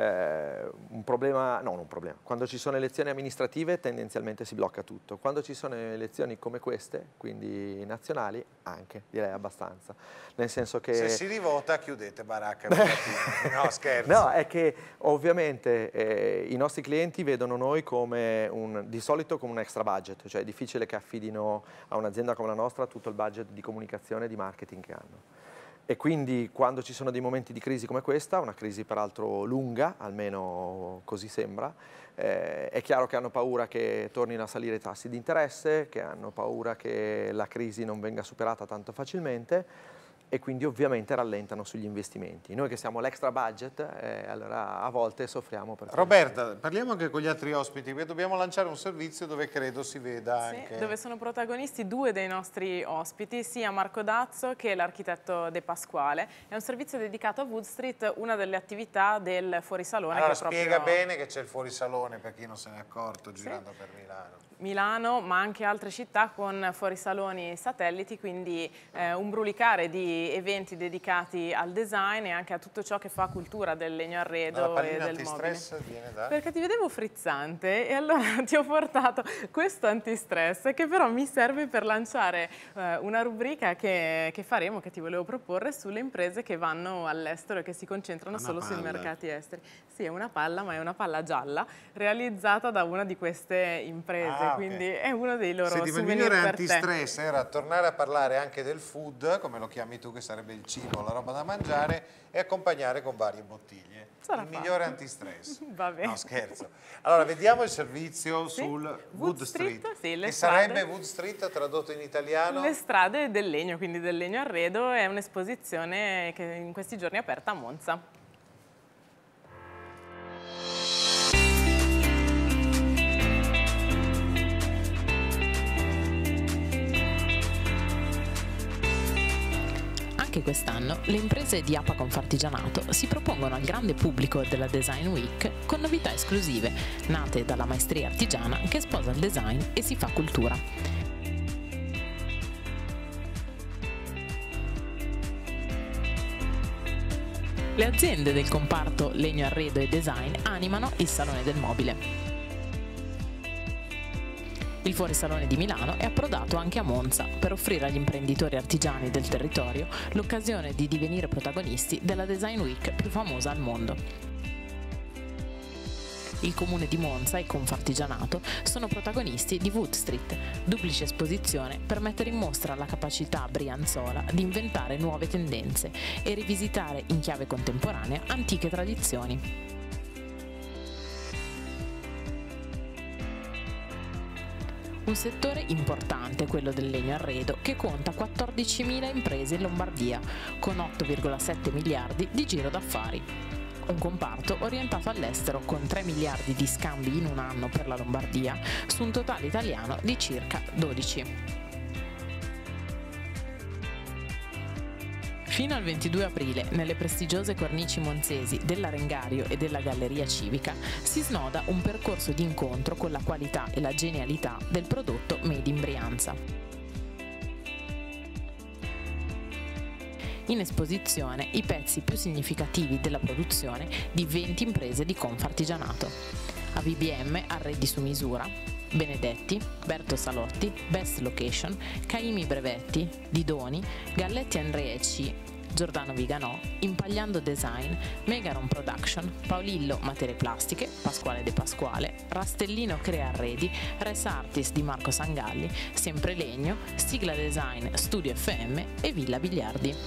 eh, un problema, no, non un problema, quando ci sono elezioni amministrative tendenzialmente si blocca tutto, quando ci sono elezioni come queste, quindi nazionali, anche, direi abbastanza, nel senso che... Se si rivota chiudete baracca. No, scherzo. No, è che ovviamente eh, i nostri clienti vedono noi come un, di solito come un extra budget, cioè è difficile che affidino a un'azienda come la nostra tutto il budget di comunicazione e di marketing che hanno. E quindi quando ci sono dei momenti di crisi come questa, una crisi peraltro lunga, almeno così sembra, eh, è chiaro che hanno paura che tornino a salire i tassi di interesse, che hanno paura che la crisi non venga superata tanto facilmente e quindi ovviamente rallentano sugli investimenti. Noi che siamo l'extra budget, eh, allora a volte soffriamo per questo. Roberta, parliamo anche con gli altri ospiti, perché dobbiamo lanciare un servizio dove credo si veda Sì, anche... dove sono protagonisti due dei nostri ospiti, sia Marco Dazzo che l'architetto De Pasquale. È un servizio dedicato a Wood Street, una delle attività del fuorisalone. Allora che è spiega proprio bene che c'è il fuorisalone per chi non se n'è accorto girando per Milano. Milano, ma anche altre città con fuorisaloni satelliti, quindi eh, un brulicare di eventi dedicati al design e anche a tutto ciò che fa cultura del legno arredo La e pallina del mobile. antistress viene da... Perché ti vedevo frizzante e allora ti ho portato questo antistress che però mi serve per lanciare eh, una rubrica che, che faremo, che ti volevo proporre, sulle imprese che vanno all'estero e che si concentrano Una solo sui palla. mercati esteri. Sì, è una palla, ma è una palla gialla realizzata da una di queste imprese, Ah, ok. quindi è uno dei loro Se il souvenir migliore per te. antistress era tornare a parlare anche del food, come lo chiami tu, che sarebbe il cibo, la roba da mangiare, e accompagnare con varie bottiglie. Sarà il fatto. migliore antistress. Va bene. No, scherzo. Allora, vediamo il servizio Sì, sul Wood Wood Street, Street. sì, le che strade. sarebbe Wood Street tradotto in italiano? Le strade del legno, quindi del legno arredo, è un'esposizione che in questi giorni è aperta a Monza. Anche quest'anno le imprese di APA Confartigianato si propongono al grande pubblico della Design Week con novità esclusive, nate dalla maestria artigiana che sposa il design e si fa cultura. Le aziende del comparto legno arredo e design animano il Salone del Mobile. Il fuorisalone di Milano è approdato anche a Monza per offrire agli imprenditori artigiani del territorio l'occasione di divenire protagonisti della Design Week più famosa al mondo. Il comune di Monza e Confartigianato sono protagonisti di Wood Street, duplice esposizione per mettere in mostra la capacità brianzola di inventare nuove tendenze e rivisitare in chiave contemporanea antiche tradizioni. Un settore importante, quello del legno arredo, che conta quattordicimila imprese in Lombardia, con otto virgola sette miliardi di giro d'affari. Un comparto orientato all'estero con tre miliardi di scambi in un anno per la Lombardia, su un totale italiano di circa dodici. Fino al ventidue aprile, nelle prestigiose cornici monzesi della Rengario e della Galleria Civica, si snoda un percorso di incontro con la qualità e la genialità del prodotto made in Brianza. In esposizione i pezzi più significativi della produzione di venti imprese di Confartigianato. A B B M arredi su misura, Benedetti, Berto Salotti, Best Location, Caimi Brevetti, Didoni, Galletti Andrea e C, Giordano Viganò, Impagliando Design, Megaron Production, Paolillo Materie Plastiche, Pasquale De Pasquale, Rastellino Crea Arredi, Res Artist di Marco Sangalli, Sempre Legno, Sigla Design Studio F M e Villa Biliardi.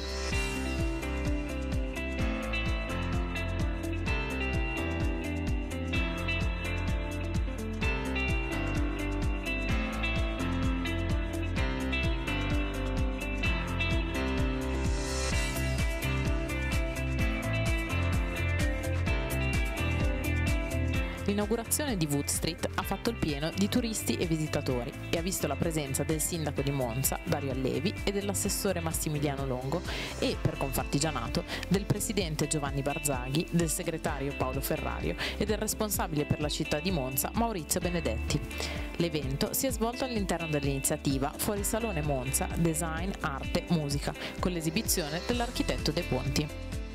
L'inaugurazione di Wood Street ha fatto il pieno di turisti e visitatori e ha visto la presenza del sindaco di Monza, Dario Allevi, e dell'assessore Massimiliano Longo e, per Confartigianato, del presidente Giovanni Barzaghi, del segretario Paolo Ferrario e del responsabile per la città di Monza, Maurizio Benedetti. L'evento si è svolto all'interno dell'iniziativa Fuori Salone Monza Design, Arte, Musica, con l'esibizione dell'architetto De Ponti.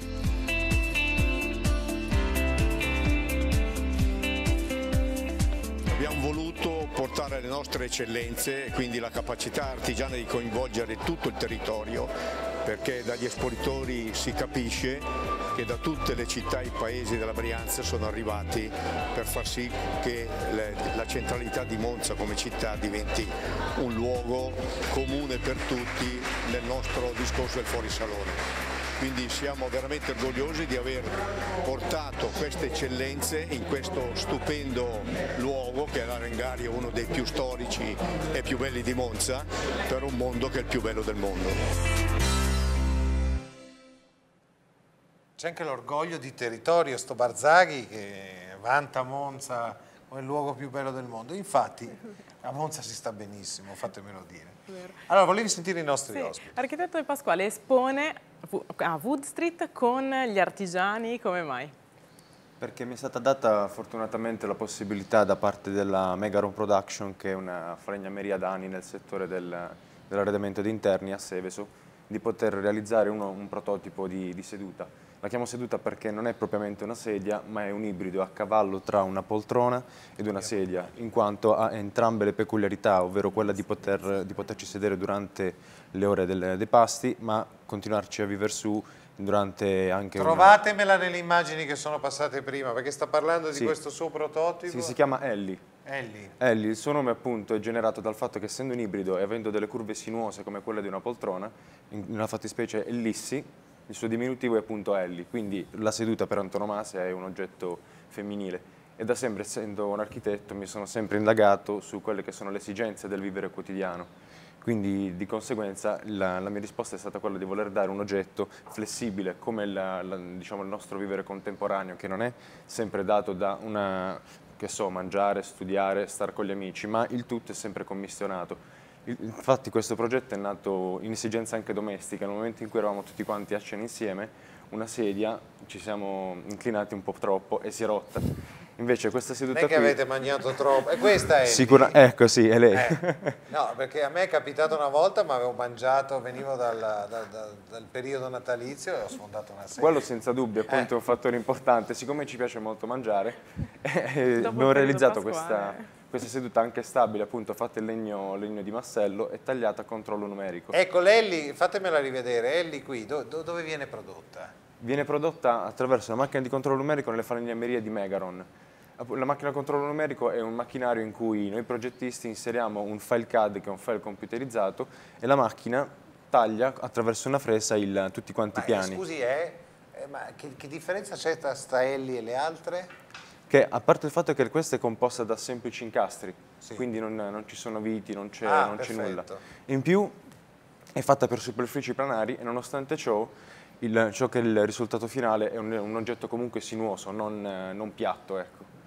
Abbiamo voluto portare le nostre eccellenze, quindi la capacità artigiana di coinvolgere tutto il territorio, perché dagli espositori si capisce che da tutte le città e i paesi della Brianza sono arrivati per far sì che le, la centralità di Monza come città diventi un luogo comune per tutti nel nostro discorso del fuorisalone. Quindi siamo veramente orgogliosi di aver portato queste eccellenze in questo stupendo luogo che è la Rengario, uno dei più storici e più belli di Monza, per un mondo che è il più bello del mondo. C'è anche l'orgoglio di territorio, sto Barzaghi che vanta Monza come il luogo più bello del mondo. Infatti a Monza si sta benissimo, fatemelo dire. Allora, volevi sentire i nostri sì. ospiti. Architetto De Pasquale espone a Wood Street con gli artigiani, come mai? Perché mi è stata data fortunatamente la possibilità da parte della Megaron Production, che è una falegnameria da anni nel settore del, dell'arredamento di interni a Seveso, di poter realizzare uno, un prototipo di, di seduta. La chiamo seduta perché non è propriamente una sedia, ma è un ibrido a cavallo tra una poltrona ed una sedia, in quanto ha entrambe le peculiarità, ovvero quella di, poter, di poterci sedere durante le ore del, dei pasti, ma continuarci a vivere su durante anche Trovatemela una... nelle immagini che sono passate prima, perché sta parlando di sì. questo suo prototipo. Sì, si chiama Ellie. Ellie. Ellie, il suo nome appunto è generato dal fatto che, essendo un ibrido e avendo delle curve sinuose come quelle di una poltrona, in una fattispecie Ellissi, il suo diminutivo è appunto Ellie, quindi la seduta per antonomasia è un oggetto femminile. E da sempre, essendo un architetto, mi sono sempre indagato su quelle che sono le esigenze del vivere quotidiano. Quindi di conseguenza la, la mia risposta è stata quella di voler dare un oggetto flessibile come la, la, diciamo, il nostro vivere contemporaneo, che non è sempre dato da una, che so, mangiare, studiare, stare con gli amici, ma il tutto è sempre commissionato. Infatti questo progetto è nato in esigenza anche domestica. Nel momento in cui eravamo tutti quanti a cena insieme, una sedia, ci siamo inclinati un po' troppo e si è rotta. Invece questa seduta non è che qui... avete mangiato troppo, e questa è Sicura... Ecco, sì, è lei. Eh. No, perché a me è capitato una volta, ma avevo mangiato, venivo dal, dal, dal, dal periodo natalizio e ho sfondato una sedia. Quello senza dubbio, appunto, eh. è un fattore importante. Siccome ci piace molto mangiare, eh, abbiamo realizzato questa, questa seduta anche stabile, appunto, fatta in legno, legno di massello e tagliata a controllo numerico. Ecco, l'Ellie, fatemela rivedere, Ellie qui, do, do, dove viene prodotta? Viene prodotta attraverso la macchina di controllo numerico nelle falegnamerie di Megaron. La macchina di controllo numerico è un macchinario in cui noi progettisti inseriamo un file C A D, che è un file computerizzato, e la macchina taglia attraverso una fresa il, tutti quanti i piani. Eh, scusi, eh, eh, ma che, che differenza c'è tra sta Ellie e le altre? Che, a parte il fatto che questa è composta da semplici incastri, sì. quindi non, non ci sono viti, non c'è ah, nulla. In più è fatta per superfici planari e nonostante ciò, il, ciò che è il risultato finale è un, un oggetto comunque sinuoso, non, non piatto, ecco.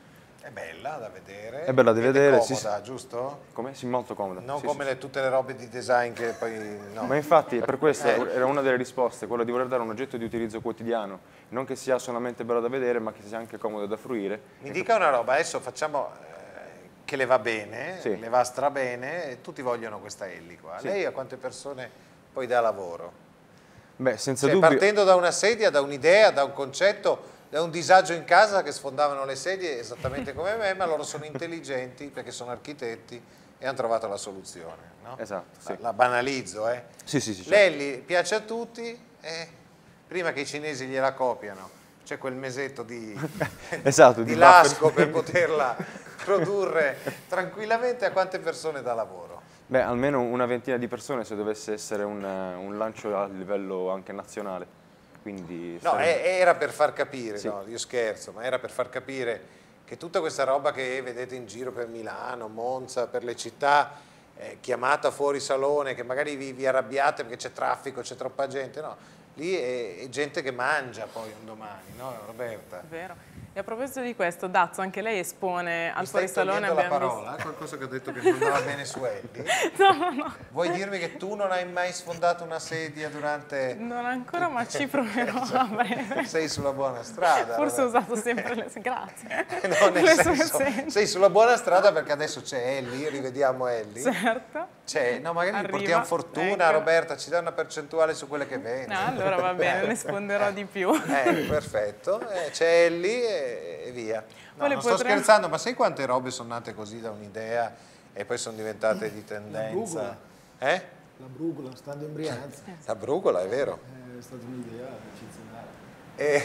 È bella da vedere. È bella da vedere, è sì, comoda, sì. giusto? Come? Sì, molto comoda. Non sì, come sì, le, tutte le robe di design che poi... No. Ma infatti per questo Eh. era una delle risposte, quello di voler dare un oggetto di utilizzo quotidiano, non che sia solamente bello da vedere, ma che sia anche comodo da fruire. Mi dica una roba, adesso facciamo eh, che le va bene, Sì. le va strabene, e tutti vogliono questa Elli qua. Sì. Lei a quante persone poi dà lavoro? Beh, senza Cioè, dubbio. partendo da una sedia, da un'idea, da un concetto, da un disagio in casa che sfondavano le sedie esattamente come me, ma loro sono intelligenti perché sono architetti e hanno trovato la soluzione. No? Esatto, sì. La banalizzo, eh? Sì, sì, sì, certo. L'Elli piace a tutti, e prima che i cinesi gliela copiano, c'è quel mesetto di, Esatto, di di lasco buffer. per poterla produrre tranquillamente. A quante persone dà lavoro? Beh, almeno una ventina di persone se dovesse essere un, un lancio a livello anche nazionale. Quindi No, sarebbe- è- era per far capire, Sì. no, io scherzo, ma era per far capire che tutta questa roba che vedete in giro per Milano, Monza, per le città, eh, chiamata fuori salone, che magari vi, vi arrabbiate perché c'è traffico, c'è troppa gente, no, lì è, è gente che mangia poi un domani, no Roberta? Vero. E a proposito di questo, Dazzo, anche lei espone al Mi stai fuorisalone. togliendo la abbiamo parola? visto- Qualcosa che ho detto che non andava bene su Elli? No, no, no. Vuoi dirmi che tu non hai mai sfondato una sedia durante... Non ancora, ma ci proverò a breve. Sei sulla buona strada. Forse ho Roberta. usato sempre le... Grazie. No, nel Le sue senso, essenze. sei sulla buona strada perché adesso c'è Elli, rivediamo Elli. Certo. C'è, no, magari gli Arriva, portiamo fortuna, ecco. Roberta, ci dà una percentuale su quelle che vendi. No, allora va bene, ne sfonderò di più. Eh, perfetto, eh, c'è Elli e, e via. No, Poi le non sto potremmo- scherzando, ma sai quante robe sono nate così da un'idea e poi sono diventate di tendenza? brugola. Eh? La brugola, stando in Brianza, La brugola, è vero. è stata un'idea eccezionale. E,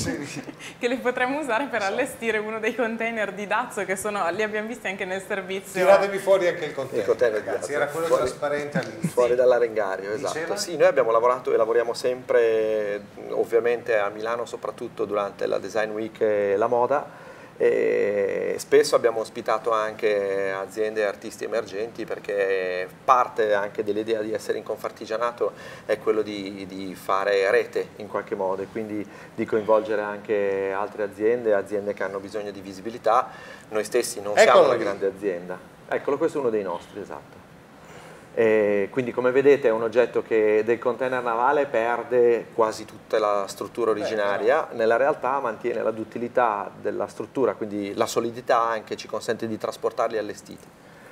Che li potremmo usare per allestire uno dei container di Dazzo che sono, li abbiamo visti anche nel servizio. Tiratemi fuori anche il container, Il container di ragazzi, Dazzo. era quello Fuori- trasparente all'inizio. Fuori dall'arengario, esatto. Diceva? Sì, noi abbiamo lavorato e lavoriamo sempre, ovviamente a Milano, soprattutto durante la Design Week e la moda. E spesso abbiamo ospitato anche aziende e artisti emergenti, perché parte anche dell'idea di essere in Confartigianato è quello di, di fare rete in qualche modo, e quindi di coinvolgere anche altre aziende, aziende che hanno bisogno di visibilità. Noi stessi non siamo Eccolo una lì. grande azienda. Eccolo, questo è uno dei nostri, esatto. E quindi, come vedete, è un oggetto che del container navale perde quasi tutta la struttura originaria, nella realtà mantiene la duttilità della struttura, quindi la solidità anche ci consente di trasportarli allestiti.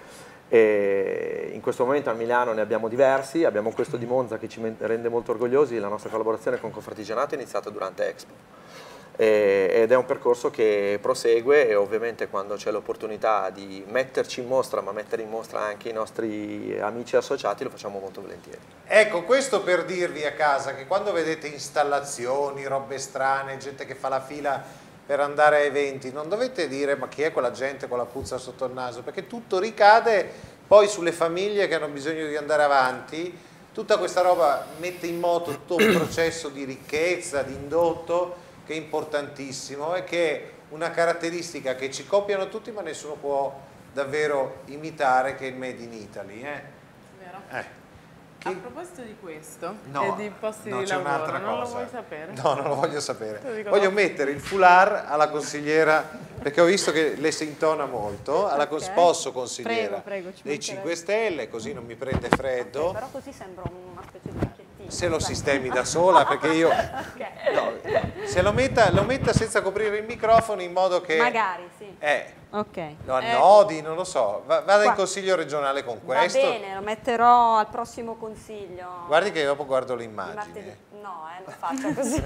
E in questo momento a Milano ne abbiamo diversi, abbiamo questo di Monza che ci rende molto orgogliosi. La nostra collaborazione con Confartigianato è iniziata durante Expo. Ed è un percorso che prosegue, e ovviamente quando c'è l'opportunità di metterci in mostra, ma mettere in mostra anche i nostri amici associati, lo facciamo molto volentieri. Ecco, questo per dirvi a casa che quando vedete installazioni, robe strane, gente che fa la fila per andare a eventi, non dovete dire ma chi è quella gente con la puzza sotto il naso, perché tutto ricade poi sulle famiglie che hanno bisogno di andare avanti. Tutta questa roba mette in moto tutto un processo di ricchezza, di indotto, che è importantissimo e che è una caratteristica che ci copiano tutti ma nessuno può davvero imitare, che è il Made in Italy. Eh? Vero? Eh. A proposito di questo No, e di posti no, di c'è lavoro, un'altra non lo cosa. vuoi sapere? No, non lo voglio sapere. Te lo dico Voglio dopo. mettere il foulard alla consigliera, perché ho visto che le si intona molto, alla cons- Ok. posso consigliera Prego, prego, ci dei mancherebbe. cinque Stelle, così non mi prende freddo. Però così sembra una specie di pacchettino. Se lo sistemi da sola, perché io... No, se lo metta, lo metta senza coprire il microfono, in modo che... Magari, sì. Eh, Ok. lo annodi, non lo so. Va- Vada in Qua. consiglio regionale con Va questo. bene, lo metterò al prossimo consiglio. Guardi che dopo guardo di l'immagine. martedì. No, eh, lo faccio così.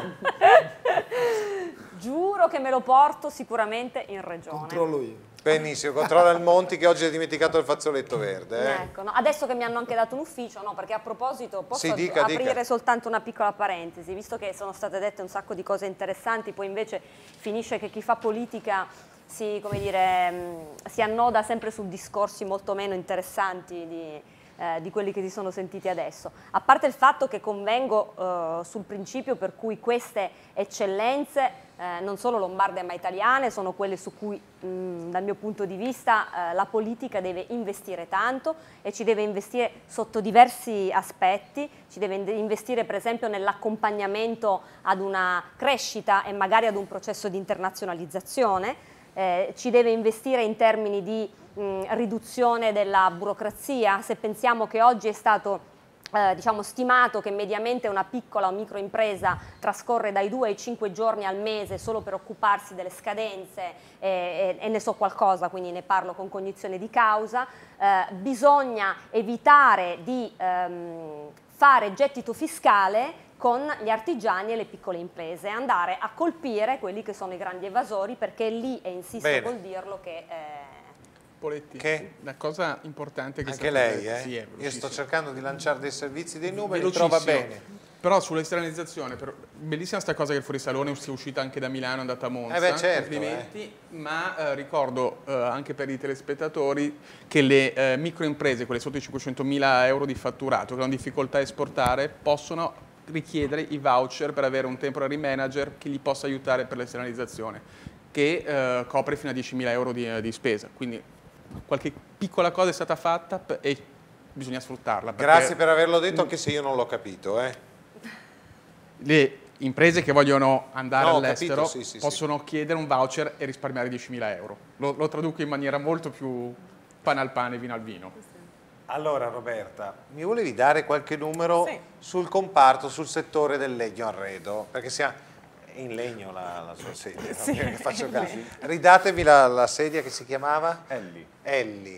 Giuro che me lo porto sicuramente in regione. Controllo io. Benissimo, controlla il Monti che oggi ha dimenticato il fazzoletto verde. Eh? Ecco, no, adesso che mi hanno anche dato un ufficio, no, perché a proposito posso Sì, dica, aprire dica. soltanto una piccola parentesi, visto che sono state dette un sacco di cose interessanti, poi invece finisce che chi fa politica si, come dire, mh, si annoda sempre su discorsi molto meno interessanti di, eh, di quelli che si sono sentiti adesso. A parte il fatto che convengo eh, sul principio per cui queste eccellenze Eh, non solo lombarde ma italiane, sono quelle su cui mh, dal mio punto di vista eh, la politica deve investire tanto, e ci deve investire sotto diversi aspetti. Ci deve investire per esempio nell'accompagnamento ad una crescita e magari ad un processo di internazionalizzazione, eh, ci deve investire in termini di mh, riduzione della burocrazia. Se pensiamo che oggi è stato Eh, diciamo stimato che mediamente una piccola o microimpresa trascorre dai due ai cinque giorni al mese solo per occuparsi delle scadenze e, e, e ne so qualcosa, quindi ne parlo con cognizione di causa, eh, bisogna evitare di ehm, fare gettito fiscale con gli artigiani e le piccole imprese, andare a colpire quelli che sono i grandi evasori, perché lì, e insisto Bene. col dirlo, che... Eh, Poletti, Che? la cosa importante che Anche sta- lei, eh? sì, è Io sto cercando di lanciare dei servizi, dei numeri, velocissimo. trova bene. Però sull'esternalizzazione, per- bellissima sta cosa che il fuorisalone sia uscita anche da Milano, è andata a Monza, Eh beh, certo, complimenti, eh. ma eh, ricordo eh, anche per i telespettatori che le eh, microimprese, quelle sotto i cinquecentomila euro di fatturato, che hanno difficoltà a esportare, possono richiedere i voucher per avere un temporary manager che gli possa aiutare per l'esternalizzazione, che eh, copre fino a diecimila euro di, di spesa. Quindi qualche piccola cosa è stata fatta e bisogna sfruttarla. Grazie per averlo detto, anche se io non l'ho capito. Eh. Le imprese che vogliono andare No, ho all'estero capito, sì, sì, possono chiedere un voucher e risparmiare diecimila euro. Lo, lo traduco in maniera molto più pane al pane, vino al vino. Allora Roberta, mi volevi dare qualche numero Sì. sul comparto, sul settore del legno arredo? Perché siamo in legno la, la sua sedia, Sì, no? Che faccio in caso. legno. Ridatemi la, la sedia che si chiamava? Elli. Elli.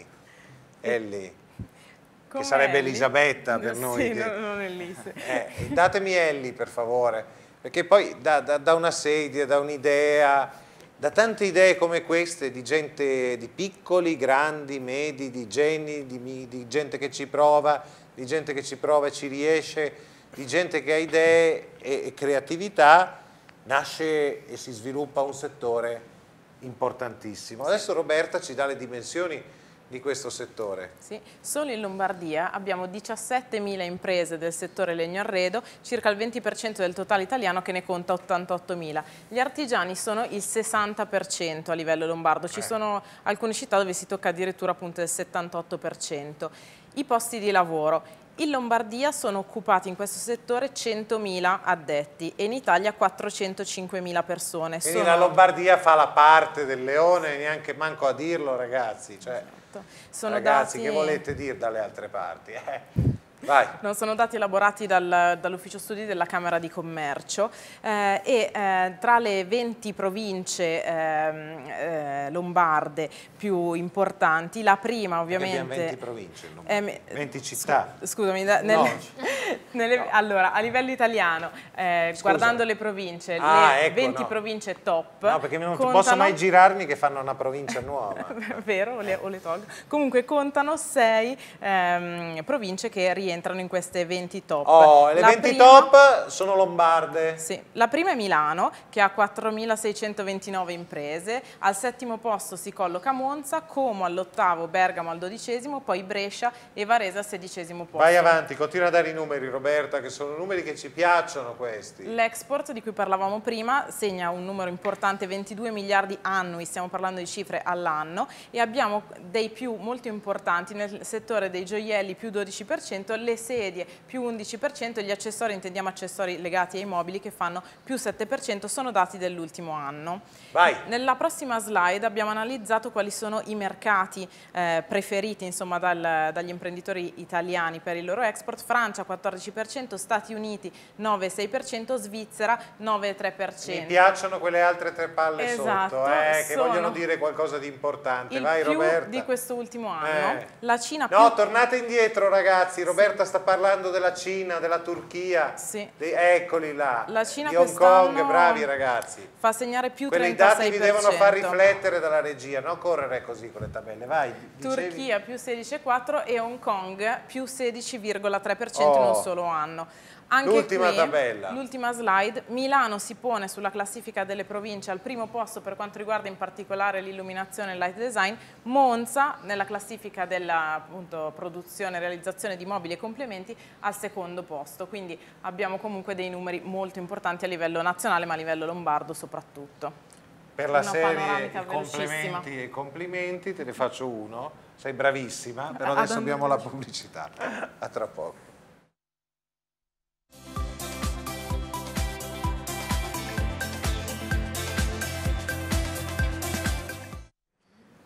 Elli. Come Che sarebbe Ellie? Elisabetta per Sì, noi. che- non, non è lì. Sì. Eh, datemi Elli per favore, perché poi da, da- da una sedia, da un'idea, da tante idee come queste di gente, di piccoli, grandi, medi, di geni, di, mi- di gente che ci prova, di gente che ci prova e ci riesce, di gente che ha idee e, e creatività, nasce e si sviluppa un settore importantissimo. Adesso Roberta ci dà le dimensioni di questo settore. Sì. Solo in Lombardia abbiamo diciassettemila imprese del settore legno arredo, circa il venti per cento del totale italiano che ne conta ottantottomila. Gli artigiani sono il sessanta per cento a livello lombardo, ci Eh. sono alcune città dove si tocca addirittura appunto il settantotto per cento. I posti di lavoro. In Lombardia sono occupati in questo settore centomila addetti e in Italia quattrocentocinquemila persone. Quindi Sono- la Lombardia fa la parte del leone, neanche manco a dirlo ragazzi. Cioè, sono ragazzi, dati- che volete dire dalle altre parti? Eh, vai. Non sono dati elaborati dal- dall'ufficio studi della Camera di Commercio eh, e eh, tra le venti province ehm, eh, lombarde più importanti, la prima ovviamente... Abbiamo venti province, non- Ehm, venti città. scu- Scusami, da- nelle- No. nelle- allora a livello italiano, eh, Scusa. guardando le province, Ah, le ecco, venti no. province top... No, perché non contano- posso mai girarmi che fanno una provincia nuova. Vero, o le, o le tolgo. Comunque contano sei ehm, province che rientrano in queste venti top. Oh, le La venti prima- top sono lombarde. Sì, la prima è Milano che ha quattromilaseicentoventinove imprese, al settimo posto si colloca Monza, Como all'ottavo, Bergamo al dodicesimo, poi Brescia e Varese al sedicesimo posto. Vai avanti, continua a dare i numeri Roberta, che sono numeri che ci piacciono questi. L'export di cui parlavamo prima segna un numero importante, ventidue miliardi annui, stiamo parlando di cifre all'anno, e abbiamo dei più molto importanti nel settore dei gioielli più dodici per cento, le sedie più undici per cento e gli accessori, intendiamo accessori legati ai mobili, che fanno più sette per cento, sono dati dell'ultimo anno. Vai. Nella prossima slide abbiamo analizzato quali sono i mercati eh, preferiti insomma, dal- dagli imprenditori italiani per il loro export. Francia quattordici per cento, Stati Uniti nove virgola sei per cento, Svizzera nove virgola tre per cento. Mi piacciono quelle altre tre palle Esatto, sotto, eh, che sono vogliono dire qualcosa di importante. Il Vai più Roberta. di questo ultimo anno. Eh. La Cina più... No, tornate indietro ragazzi, Roberta sta parlando della Cina, della Turchia, Sì. Di- eccoli là, La Cina di Hong Kong, quest'anno bravi ragazzi. fa segnare più Quelli trentasei dati per vi cento. devono far riflettere dalla regia, non correre così con le tabelle, vai. dicevi- Turchia più sedici virgola quattro e Hong Kong più sedici virgola tre per cento in Oh. un solo anno. Anche L'ultima qui, tabella. l'ultima slide, Milano si pone sulla classifica delle province al primo posto per quanto riguarda in particolare l'illuminazione e il light design, Monza nella classifica della appunto, produzione e realizzazione di mobili e complementi al secondo posto, quindi abbiamo comunque dei numeri molto importanti a livello nazionale ma a livello lombardo soprattutto. Per la Una serie panoramica i velocissima. complimenti e i complimenti, te ne faccio uno, sei bravissima, però Ad adesso And- abbiamo la pubblicità, a tra poco.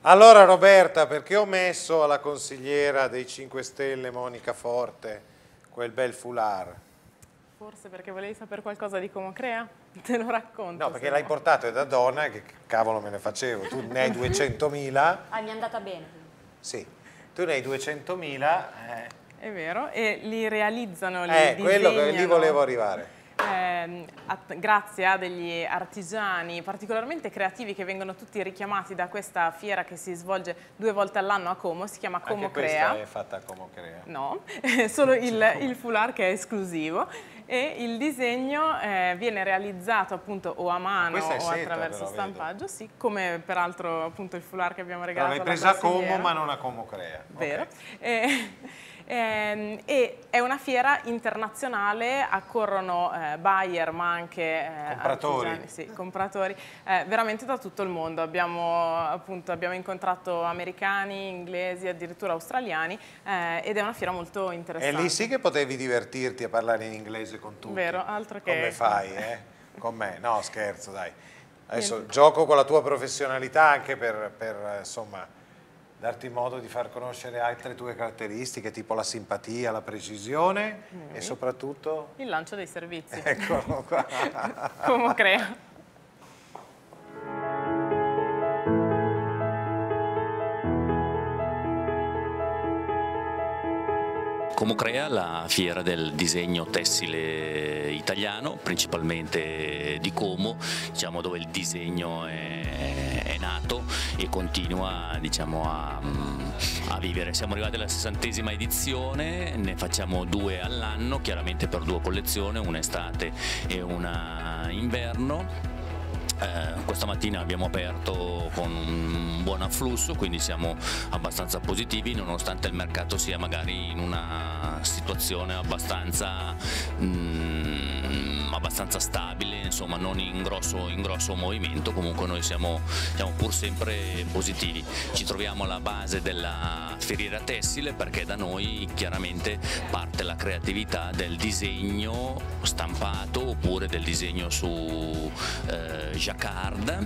Allora Roberta, perché ho messo alla consigliera dei cinque Stelle Monica Forte quel bel foulard? Forse perché volevi sapere qualcosa di Comocrea? Te lo racconto. No, perché l'hai portato da donna e che cavolo me ne facevo? Tu ne hai duecentomila. Ah, mi è andata bene. Sì, tu ne hai duecentomila. Eh. È vero, e li realizzano, li Eh, quello che disegnano. lì volevo arrivare. Eh, a, grazie a degli artigiani particolarmente creativi che vengono tutti richiamati da questa fiera che si svolge due volte all'anno a Como, si chiama Comocrea. Anche questa è fatta a Comocrea. No, solo il, il foulard che è esclusivo e il disegno eh, viene realizzato appunto o a mano o seta, attraverso però, stampaggio, sì, come peraltro appunto il foulard che abbiamo regalato L'hai alla presa a Como consigliera. ma non a Comocrea. Vero. Okay. Eh, ehm, e è una fiera internazionale, accorrono eh, buyer ma anche eh, Compratori. artigiani, sì, compratori eh, veramente da tutto il mondo. Abbiamo, appunto, abbiamo incontrato americani, inglesi, addirittura australiani eh, ed è una fiera molto interessante. E lì sì che potevi divertirti a parlare in inglese con tutti. Vero, altro che... Come fai, eh? Con me? No, scherzo, dai. Adesso Niente. Gioco con la tua professionalità anche per, per insomma, darti modo di far conoscere altre tue caratteristiche, tipo la simpatia, la precisione mm. e soprattutto... il lancio dei servizi. Eccolo qua. Comocrea. Comocrea, la fiera del disegno tessile italiano, principalmente di Como, diciamo, dove il disegno è, è nato e continua, diciamo, a, a vivere. Siamo arrivati alla sessantesima edizione, ne facciamo due all'anno, chiaramente per due collezioni, una estate e una inverno. Eh, questa mattina abbiamo aperto con un buon afflusso, quindi siamo abbastanza positivi nonostante il mercato sia magari in una situazione abbastanza, mm, abbastanza stabile, insomma non in grosso, in grosso movimento. Comunque noi siamo, siamo pur sempre positivi. Ci troviamo alla base della feriera tessile perché da noi chiaramente parte la creatività del disegno stampato oppure del disegno su eh, jacquard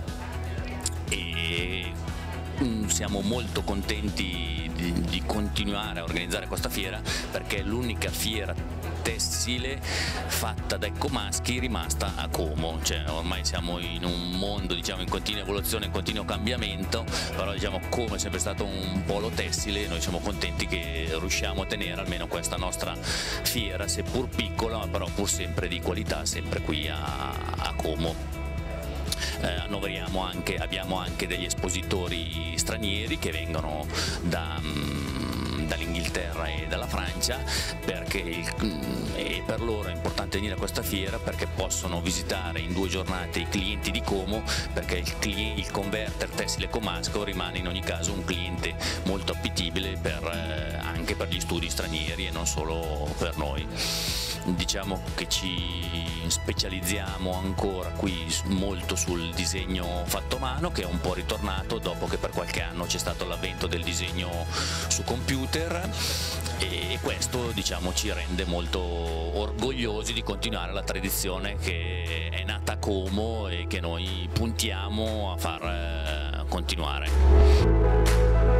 e mm, siamo molto contenti di, di continuare a organizzare questa fiera perché è l'unica fiera tessile fatta dai comaschi rimasta a Como, cioè ormai siamo in un mondo, diciamo, in continua evoluzione, in continuo cambiamento, però diciamo Como è sempre stato un polo tessile e noi siamo contenti che riusciamo a tenere almeno questa nostra fiera, seppur piccola ma però pur sempre di qualità, sempre qui a, a Como. Eh, annoveriamo anche, abbiamo anche degli espositori stranieri che vengono da, mm, dall'Inghilterra e dalla Francia perché il, e per loro è importante venire a questa fiera perché possono visitare in due giornate i clienti di Como perché il, cliente, il converter tessile comasco rimane in ogni caso un cliente molto appetibile per, eh, anche per gli studi stranieri e non solo per noi. Diciamo che ci specializziamo ancora qui molto sul disegno fatto a mano che è un po' ritornato dopo che per qualche anno c'è stato l'avvento del disegno su computer e questo, diciamo, ci rende molto orgogliosi di continuare la tradizione che è nata a Como e che noi puntiamo a far continuare.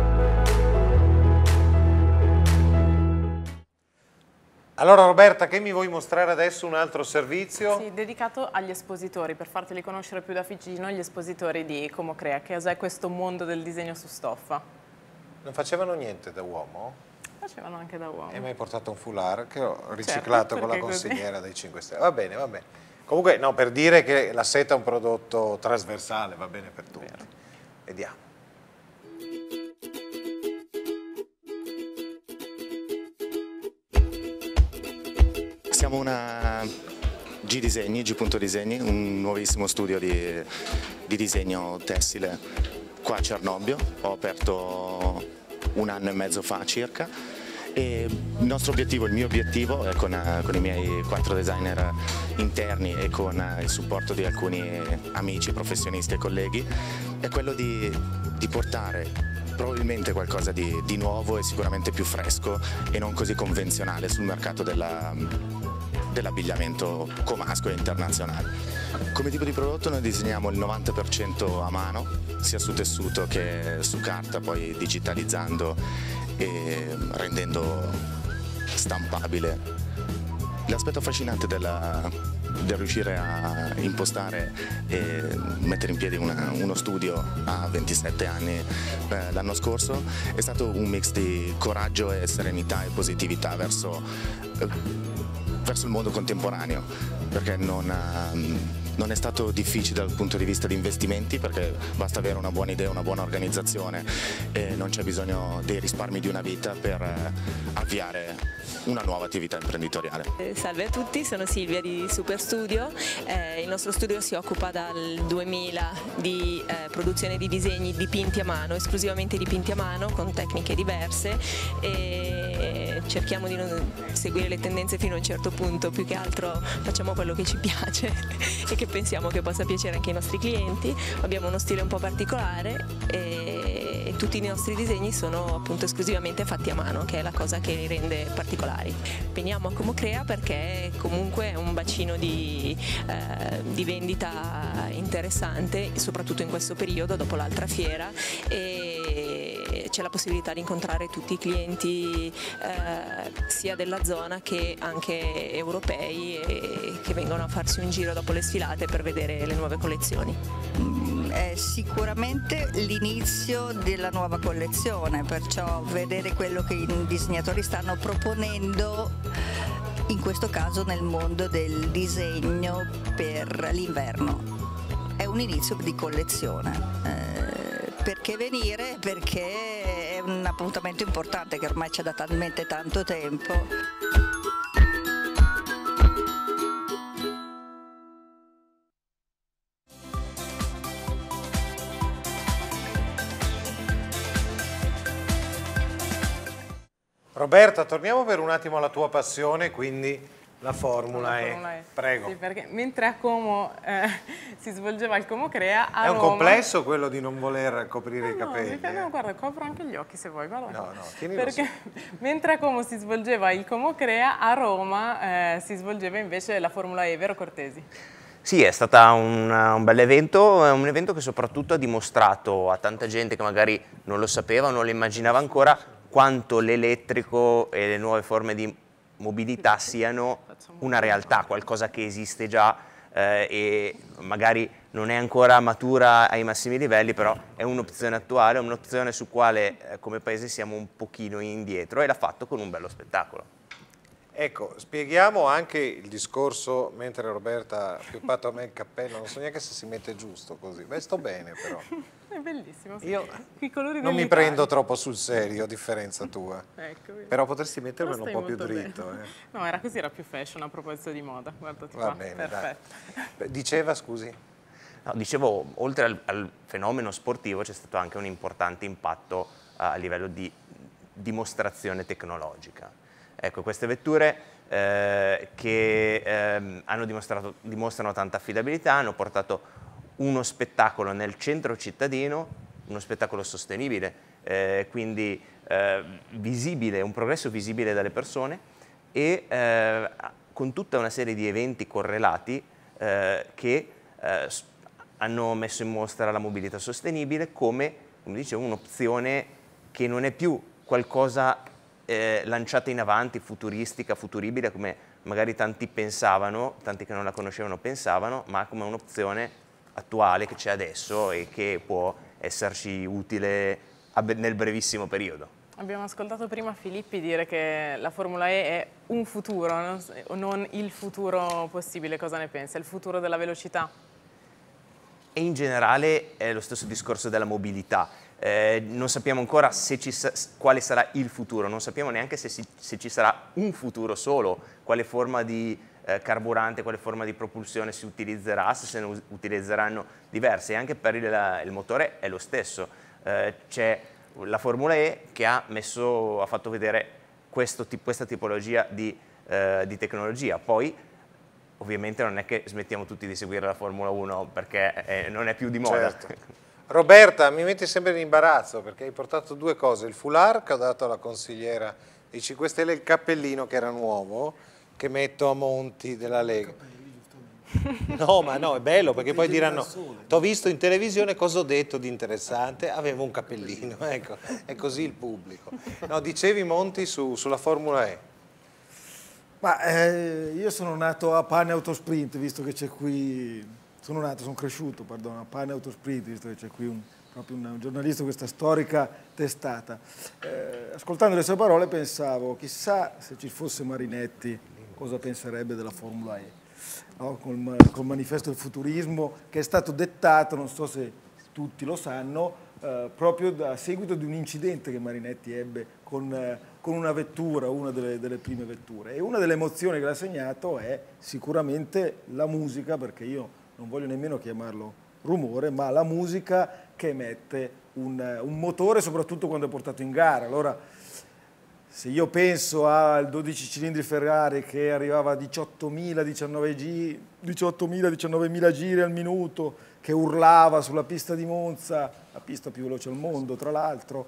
Allora Roberta, che mi vuoi mostrare adesso un altro servizio? Sì, dedicato agli espositori, per farteli conoscere più da vicino gli espositori di Comocrea, che cos'è questo mondo del disegno su stoffa. Non facevano niente da uomo? Facevano anche da uomo. E mi hai portato un foulard che ho riciclato, certo, con la consigliera così? dei cinque Stelle. Va bene, va bene. Comunque, no, per dire che la seta è un prodotto trasversale, va bene per tutti. Vero. Vediamo. Siamo una G Disegni, G. Disegni, un nuovissimo studio di, di disegno tessile qua a Cernobbio. Ho aperto un anno e mezzo fa circa e il nostro obiettivo, il mio obiettivo è con, con i miei quattro designer interni e con il supporto di alcuni amici, professionisti e colleghi, è quello di, di portare probabilmente qualcosa di, di nuovo e sicuramente più fresco e non così convenzionale sul mercato della dell'abbigliamento comasco e internazionale. Come tipo di prodotto noi disegniamo il novanta per cento a mano, sia su tessuto che su carta, poi digitalizzando e rendendo stampabile. L'aspetto affascinante della, del riuscire a impostare e mettere in piedi una, uno studio a ventisette anni eh, l'anno scorso è stato un mix di coraggio e serenità e positività verso, eh, verso il mondo contemporaneo, perché non, eh, non è stato difficile dal punto di vista di investimenti, perché basta avere una buona idea, una buona organizzazione e non c'è bisogno dei risparmi di una vita per eh, avviare una nuova attività imprenditoriale. Salve a tutti, sono Silvia di Superstudio. Eh, il nostro studio si occupa dal duemila di eh, produzione di disegni dipinti a mano, esclusivamente dipinti a mano con tecniche diverse, e cerchiamo di non seguire le tendenze fino a un certo punto, più che altro facciamo quello che ci piace e che pensiamo che possa piacere anche ai nostri clienti. Abbiamo uno stile un po' particolare e tutti i nostri disegni sono appunto esclusivamente fatti a mano, che è la cosa che li rende particolari. Veniamo a Comocrea perché comunque è un bacino di, eh, di vendita interessante, soprattutto in questo periodo dopo l'altra fiera, e c'è la possibilità di incontrare tutti i clienti eh, sia della zona che anche europei, e che vengono a farsi un giro dopo le sfilate per vedere le nuove collezioni. È sicuramente l'inizio della nuova collezione, perciò vedere quello che i disegnatori stanno proponendo, in questo caso nel mondo del disegno per l'inverno. È un inizio di collezione. Eh, perché venire? Perché è un appuntamento importante che ormai c'è da talmente tanto tempo. Roberta, torniamo per un attimo alla tua passione, quindi la Formula E. Formula E. Prego. Sì, perché mentre a Como eh, si svolgeva il Comocrea, a È un Roma... complesso quello di non voler coprire no, i capelli. No, eh. no, guarda, copro anche gli occhi se vuoi, guarda. No, no, tienilo Perché mentre a Como si svolgeva il Comocrea, a Roma eh, si svolgeva invece la Formula E, vero Cortesi? Sì, è stato un, un bel evento, è un evento che soprattutto ha dimostrato a tanta gente che magari non lo sapeva, non lo immaginava ancora, quanto l'elettrico e le nuove forme di mobilità siano una realtà, qualcosa che esiste già eh, e magari non è ancora matura ai massimi livelli, però è un'opzione attuale, un'opzione su quale eh, come paese siamo un pochino indietro, e l'ha fatto con un bello spettacolo. Ecco, spieghiamo anche il discorso, mentre Roberta ha pioppato a me il cappello, non so neanche se si mette giusto così, beh sto bene però. È bellissimo. Sì. Io I colori non mi prendo troppo sul serio, a differenza tua. Ecco, però potresti mettermelo però un po' più molto dritto. Eh. No, era così, era più fashion a proposito di moda. Guardati Va qua. bene, perfetto. Dai. Diceva, scusi? No, dicevo, oltre al, al fenomeno sportivo c'è stato anche un importante impatto uh, a livello di dimostrazione tecnologica. Ecco, queste vetture eh, che ehm, hanno dimostrato, dimostrano tanta affidabilità, hanno portato uno spettacolo nel centro cittadino, uno spettacolo sostenibile, eh, quindi eh, visibile, un progresso visibile dalle persone, e eh, con tutta una serie di eventi correlati eh, che eh, hanno messo in mostra la mobilità sostenibile come, come dicevo, un'opzione che non è più qualcosa eh, lanciata in avanti, futuristica, futuribile, come magari tanti pensavano, tanti che non la conoscevano pensavano, ma come un'opzione attuale che c'è adesso e che può esserci utile nel brevissimo periodo. Abbiamo ascoltato prima Filippi dire che la Formula E è un futuro, non il futuro possibile. Cosa ne pensa? Il futuro della velocità? E in generale è lo stesso discorso della mobilità. Eh, non sappiamo ancora se ci sa quale sarà il futuro, non sappiamo neanche se, si, se ci sarà un futuro solo, quale forma di eh, carburante, quale forma di propulsione si utilizzerà, se se ne utilizzeranno diverse, e anche per il, il motore è lo stesso. Eh, c'è la Formula E che ha, messo, ha fatto vedere questo, questa tipologia di, eh, di tecnologia. Poi ovviamente non è che smettiamo tutti di seguire la Formula uno perché eh, non è più di moda. Certo. Roberta, mi metti sempre in imbarazzo perché hai portato due cose, il foulard che ho dato alla consigliera dei cinque Stelle e il cappellino che era nuovo, che metto a Monti della Lega. No, ma no, è bello perché poi diranno, t'ho visto in televisione, cosa ho detto di interessante? Avevo un cappellino, ecco, è così il pubblico. No, dicevi Monti su, sulla Formula E. Ma eh, io sono nato a Pane Autosprint, visto che c'è qui, sono nato, sono cresciuto, perdono, a Pane Autosprint, visto che c'è qui un, proprio un, un giornalista, questa storica testata. Eh, ascoltando le sue parole pensavo, chissà se ci fosse Marinetti, cosa penserebbe della Formula E. No, col, col manifesto del futurismo che è stato dettato, non so se tutti lo sanno, eh, proprio a seguito di un incidente che Marinetti ebbe con, eh, con una vettura, una delle, delle prime vetture. E una delle emozioni che l'ha segnato è sicuramente la musica, perché io non voglio nemmeno chiamarlo rumore, ma la musica che emette un, un motore, soprattutto quando è portato in gara. Allora, se io penso al dodici cilindri Ferrari che arrivava a diciottomila diciannovemila giri al minuto, che urlava sulla pista di Monza, la pista più veloce al mondo tra l'altro,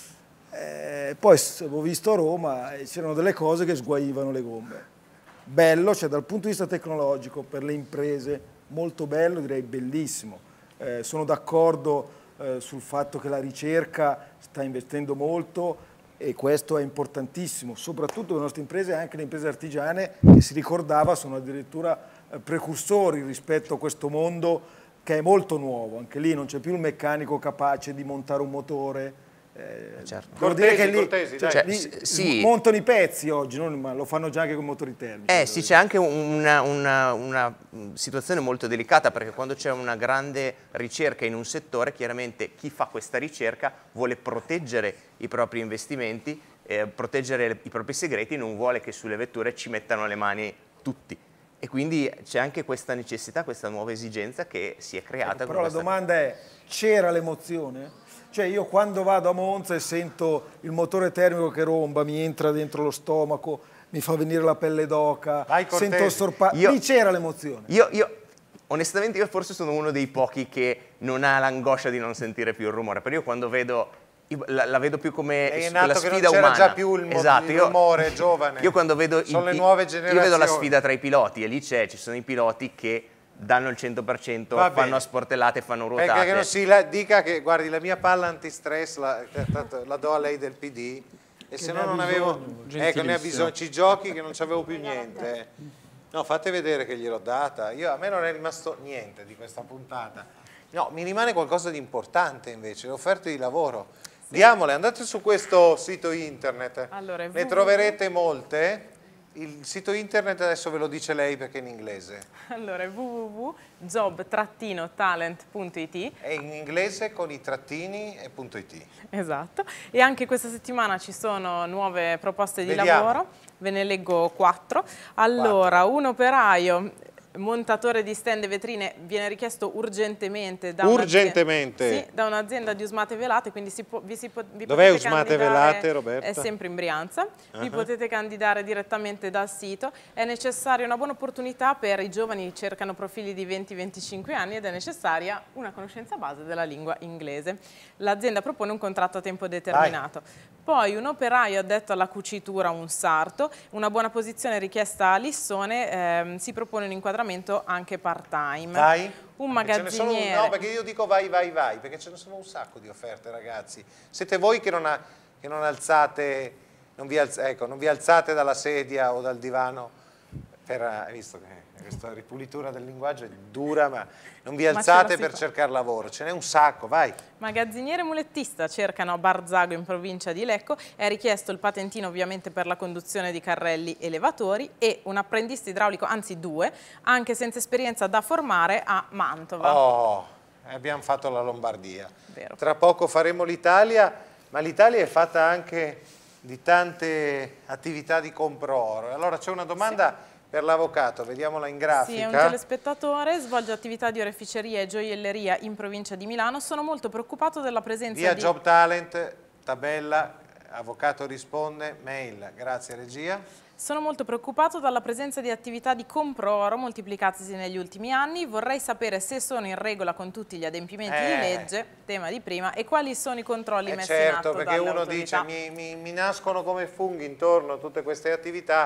eh, poi avevo visto a Roma e c'erano delle cose che sguaivano le gomme. Bello, cioè dal punto di vista tecnologico per le imprese, molto bello, direi bellissimo. Eh, sono d'accordo eh, sul fatto che la ricerca sta investendo molto, e questo è importantissimo, soprattutto per le nostre imprese e anche le imprese artigiane che si ricordava sono addirittura precursori rispetto a questo mondo che è molto nuovo. Anche lì non c'è più il meccanico capace di montare un motore. Eh, certo. Devo dire che lì, Cortesi, cioè, cioè, lì sì. montano i pezzi oggi, non, ma lo fanno già anche con motori termici. Eh sì, c'è anche una, una, una situazione molto delicata, perché quando c'è una grande ricerca in un settore, chiaramente chi fa questa ricerca vuole proteggere i propri investimenti, eh, proteggere le, i propri segreti, non vuole che sulle vetture ci mettano le mani tutti. E quindi c'è anche questa necessità, questa nuova esigenza che si è creata. Ecco, però la domanda è, c'era l'emozione? Cioè io quando vado a Monza e sento il motore termico che romba, mi entra dentro lo stomaco, mi fa venire la pelle d'oca, sento sorpasso, lì c'era l'emozione. Io, io, onestamente io forse sono uno dei pochi che non ha l'angoscia di non sentire più il rumore, però io quando vedo, la, la vedo più come è la nato sfida che non c'era umana. già più il, esatto, il io, rumore giovane. Io quando vedo, sono i, le nuove io generazioni. vedo la sfida tra i piloti e lì c'è, ci sono i piloti che danno il cento per cento, Va fanno bene. a sportellate, fanno ruotate. Perché che non si la, dica che, guardi, la mia palla antistress la, la do a lei del P D e se no non avevo, ecco, ne ha bisogno, ci giochi che non c'avevo più niente. No, fate vedere che gliel'ho data. Io, a me non è rimasto niente di questa puntata. No, mi rimane qualcosa di importante invece, le offerte di lavoro. Sì. Diamole, andate su questo sito internet, allora, ne troverete molte. Il sito internet adesso ve lo dice lei perché è in inglese. Allora, w w w punto job talent punto i t. È in inglese con i trattini e punto .it. Esatto. E anche questa settimana ci sono nuove proposte di Vediamo. lavoro. Ve ne leggo quattro. Allora, quattro. Un operaio montatore di stand e vetrine viene richiesto urgentemente da urgentemente un'azienda, sì, da un'azienda di Usmate Velate, quindi si può, vi si può, vi Dov'è potete Usmate Velate, Roberta? È sempre in Brianza. Uh-huh. Vi potete candidare direttamente dal sito. È necessaria una buona opportunità per i giovani che cercano profili di venti venticinque anni ed è necessaria una conoscenza base della lingua inglese. L'azienda propone un contratto a tempo determinato. Vai. Poi un operaio addetto alla cucitura, un sarto, una buona posizione richiesta a Lissone, ehm, si propone un inquadramento anche part-time. Vai. Un magazziniere. Un, no, perché io dico vai, vai, vai, perché ce ne sono un sacco di offerte, ragazzi. Siete voi che non, ha, che non alzate, non vi, alz, ecco, non vi alzate dalla sedia o dal divano, per, hai visto che questa ripulitura del linguaggio è dura, ma non vi alzate per cercare lavoro, ce n'è un sacco, vai. Magazziniere mulettista cercano a Barzago in provincia di Lecco, è richiesto il patentino ovviamente per la conduzione di carrelli elevatori e un apprendista idraulico, anzi due, anche senza esperienza da formare a Mantova. Oh, abbiamo fatto la Lombardia. Vero. Tra poco faremo l'Italia, ma l'Italia è fatta anche di tante attività di compro-oro. Allora c'è una domanda... Sì. Per l'avvocato, vediamola in grafica. Sì, è un telespettatore, svolge attività di oreficeria e gioielleria in provincia di Milano. Sono molto preoccupato della presenza Via di... Job Talent, tabella, avvocato risponde, mail, grazie regia. Sono molto preoccupato dalla presenza di attività di compro-oro moltiplicatisi negli ultimi anni. Vorrei sapere se sono in regola con tutti gli adempimenti eh. di legge, tema di prima, e quali sono i controlli eh messi certo, in atto perché dalle uno autorità. dice mi, mi, mi nascono come funghi intorno a tutte queste attività.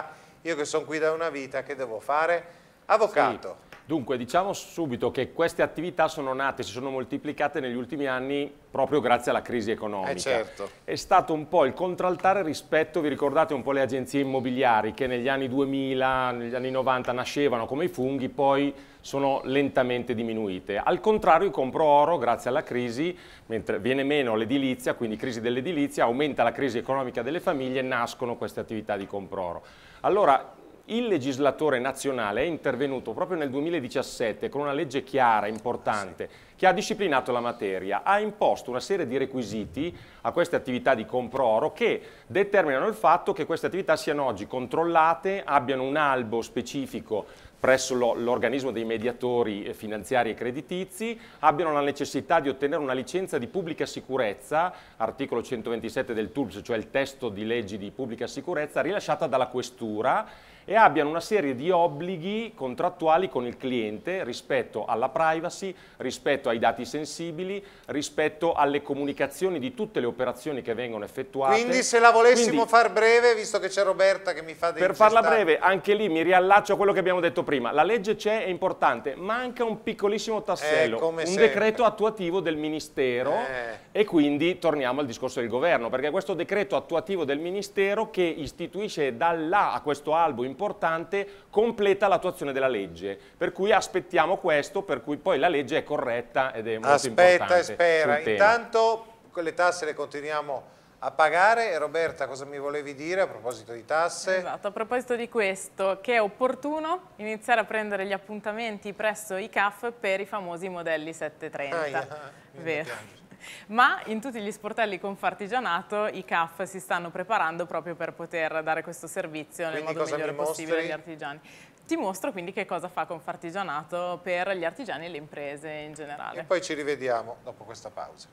io che sono qui da una vita, che devo fare? Avvocato. Sì. Dunque, diciamo subito che queste attività sono nate, si sono moltiplicate negli ultimi anni proprio grazie alla crisi economica. Eh certo. È stato un po' il contraltare rispetto, vi ricordate un po' le agenzie immobiliari che negli anni duemila, negli anni novanta nascevano come i funghi, poi sono lentamente diminuite. Al contrario, io compro oro grazie alla crisi, mentre viene meno l'edilizia, quindi crisi dell'edilizia, aumenta la crisi economica delle famiglie, nascono queste attività di compro oro. Allora, il legislatore nazionale è intervenuto proprio nel duemiladiciassette con una legge chiara, importante, che ha disciplinato la materia, ha imposto una serie di requisiti a queste attività di compro oro che determinano il fatto che queste attività siano oggi controllate, abbiano un albo specifico presso l'organismo dei mediatori finanziari e creditizi, abbiano la necessità di ottenere una licenza di pubblica sicurezza, articolo centoventisette del T U L S, cioè il testo di leggi di pubblica sicurezza, rilasciata dalla questura, e abbiano una serie di obblighi contrattuali con il cliente rispetto alla privacy, rispetto ai dati sensibili, rispetto alle comunicazioni di tutte le operazioni che vengono effettuate. Quindi se la volessimo Quindi, far breve, visto che c'è Roberta che mi fa dei per farla gestati. breve, anche lì mi riallaccio a quello che abbiamo detto prima. La legge c'è, è importante, manca un piccolissimo tassello, Eh, come un sempre. decreto attuativo del Ministero Eh. e quindi torniamo al discorso del governo, perché questo decreto attuativo del Ministero che istituisce da là a questo albo importante completa l'attuazione della legge, per cui aspettiamo questo, per cui poi la legge è corretta ed è molto Aspetta importante. e spera. sul tema. Intanto quelle tasse le continuiamo a pagare. E Roberta, cosa mi volevi dire a proposito di tasse? Esatto, a proposito di questo, che è opportuno iniziare a prendere gli appuntamenti presso i C A F per i famosi modelli settecentotrenta. Aia, Vero. Ma in tutti gli sportelli Confartigianato i C A F si stanno preparando proprio per poter dare questo servizio nel Quindi modo cosa migliore mi possibile mostri? agli artigiani. Ti mostro quindi che cosa fa Confartigianato per gli artigiani e le imprese in generale. E poi ci rivediamo dopo questa pausa.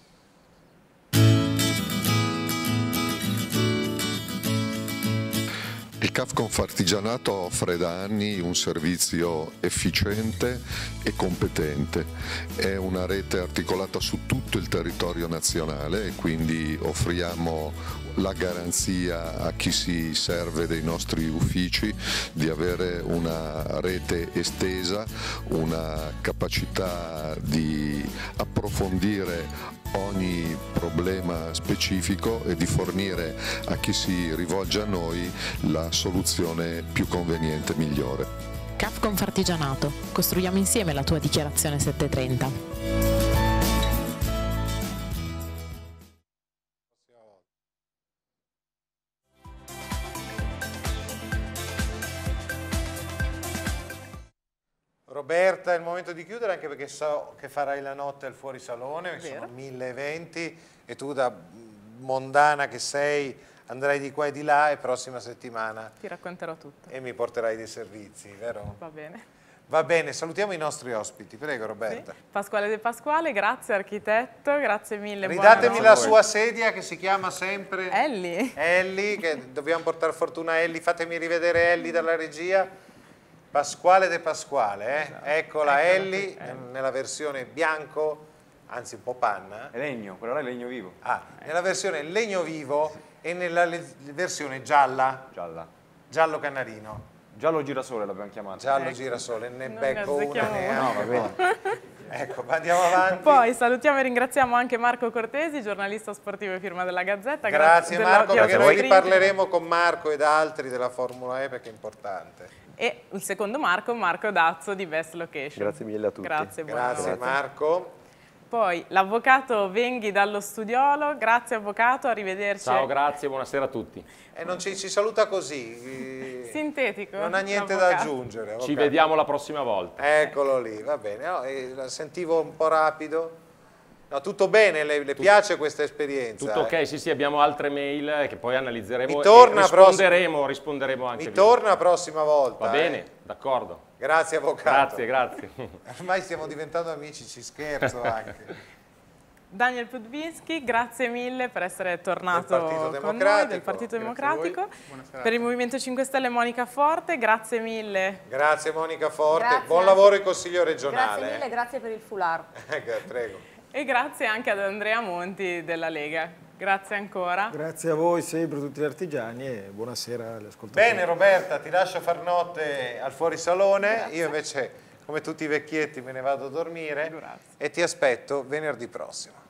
Il C A F Confartigianato offre da anni un servizio efficiente e competente. È una rete articolata su tutto il territorio nazionale e quindi offriamo la garanzia a chi si serve dei nostri uffici di avere una rete estesa, una capacità di approfondire ogni problema specifico e di fornire a chi si rivolge a noi la soluzione più conveniente e migliore. C A F Confartigianato. Costruiamo insieme la tua dichiarazione settecentotrenta. Roberta, è il momento di chiudere, anche perché so che farai la notte al fuorisalone, che Vero. sono mille eventi e tu da mondana che sei andrai di qua e di là e prossima settimana Ti racconterò tutto. e mi porterai dei servizi, vero? Va bene. Va bene, salutiamo i nostri ospiti, prego Roberta. Sì. Pasquale De Pasquale, grazie architetto, grazie mille. Ridatemi buona la notte. sua sedia che si chiama sempre Ellie. Ellie, che dobbiamo portare fortuna a Ellie, fatemi rivedere Ellie dalla regia. Pasquale De Pasquale, eh? Esatto. Eccola Eccola Ellie, qui, eh. nella versione bianco, anzi un po' panna. È legno, quello là è legno vivo. Ah, nella versione legno vivo e nella le- versione gialla. Gialla. Giallo canarino. Giallo girasole l'abbiamo chiamato. Giallo girasole, ne Non becco ne una azzecchiamo neanche. una. No, va Ecco, ma andiamo avanti. Poi salutiamo e ringraziamo anche Marco Cortesi, giornalista sportivo e firma della Gazzetta. Grazie della- Marco, di perché noi Autosprint. riparleremo con Marco ed altri della Formula E perché è importante. E il secondo Marco, Marco Dazzo di Best Location. Grazie mille a tutti. Grazie, Grazie buonanotte. Marco. Poi l'avvocato Venghi dallo Studiolo, grazie avvocato, arrivederci. Ciao, grazie, buonasera a tutti. E non ci, ci saluta così. Sintetico. Non ha niente da l'avvocato. aggiungere. Ci avvocato. vediamo la prossima volta. Eccolo lì, va bene. No, eh, la sentivo un po' rapido. No, tutto bene, le, le piace questa esperienza? Tutto ok, eh? sì sì, abbiamo altre mail eh, che poi analizzeremo Mi torna e risponderemo, risponderemo anche Mi via. torna la prossima volta. Va bene, eh. d'accordo. Grazie avvocato. Grazie, grazie. Ormai stiamo diventando amici, ci scherzo anche. Daniel Pudvinski, grazie mille per essere tornato Del Partito con Democratico. noi, del Partito Grazie a voi. Democratico. Buona serata. Per il Movimento cinque Stelle Monica Forte, grazie mille. Grazie Monica Forte, Grazie buon anche- lavoro in Consiglio regionale. Grazie mille, grazie per il foulard. eh. Prego. E grazie anche ad Andrea Monti della Lega. Grazie ancora. Grazie a voi sempre, tutti gli artigiani, e buonasera agli ascoltatori. Bene Roberta, ti lascio far notte al fuorisalone, Grazie. io invece come tutti i vecchietti me ne vado a dormire. Grazie. E ti aspetto venerdì prossimo.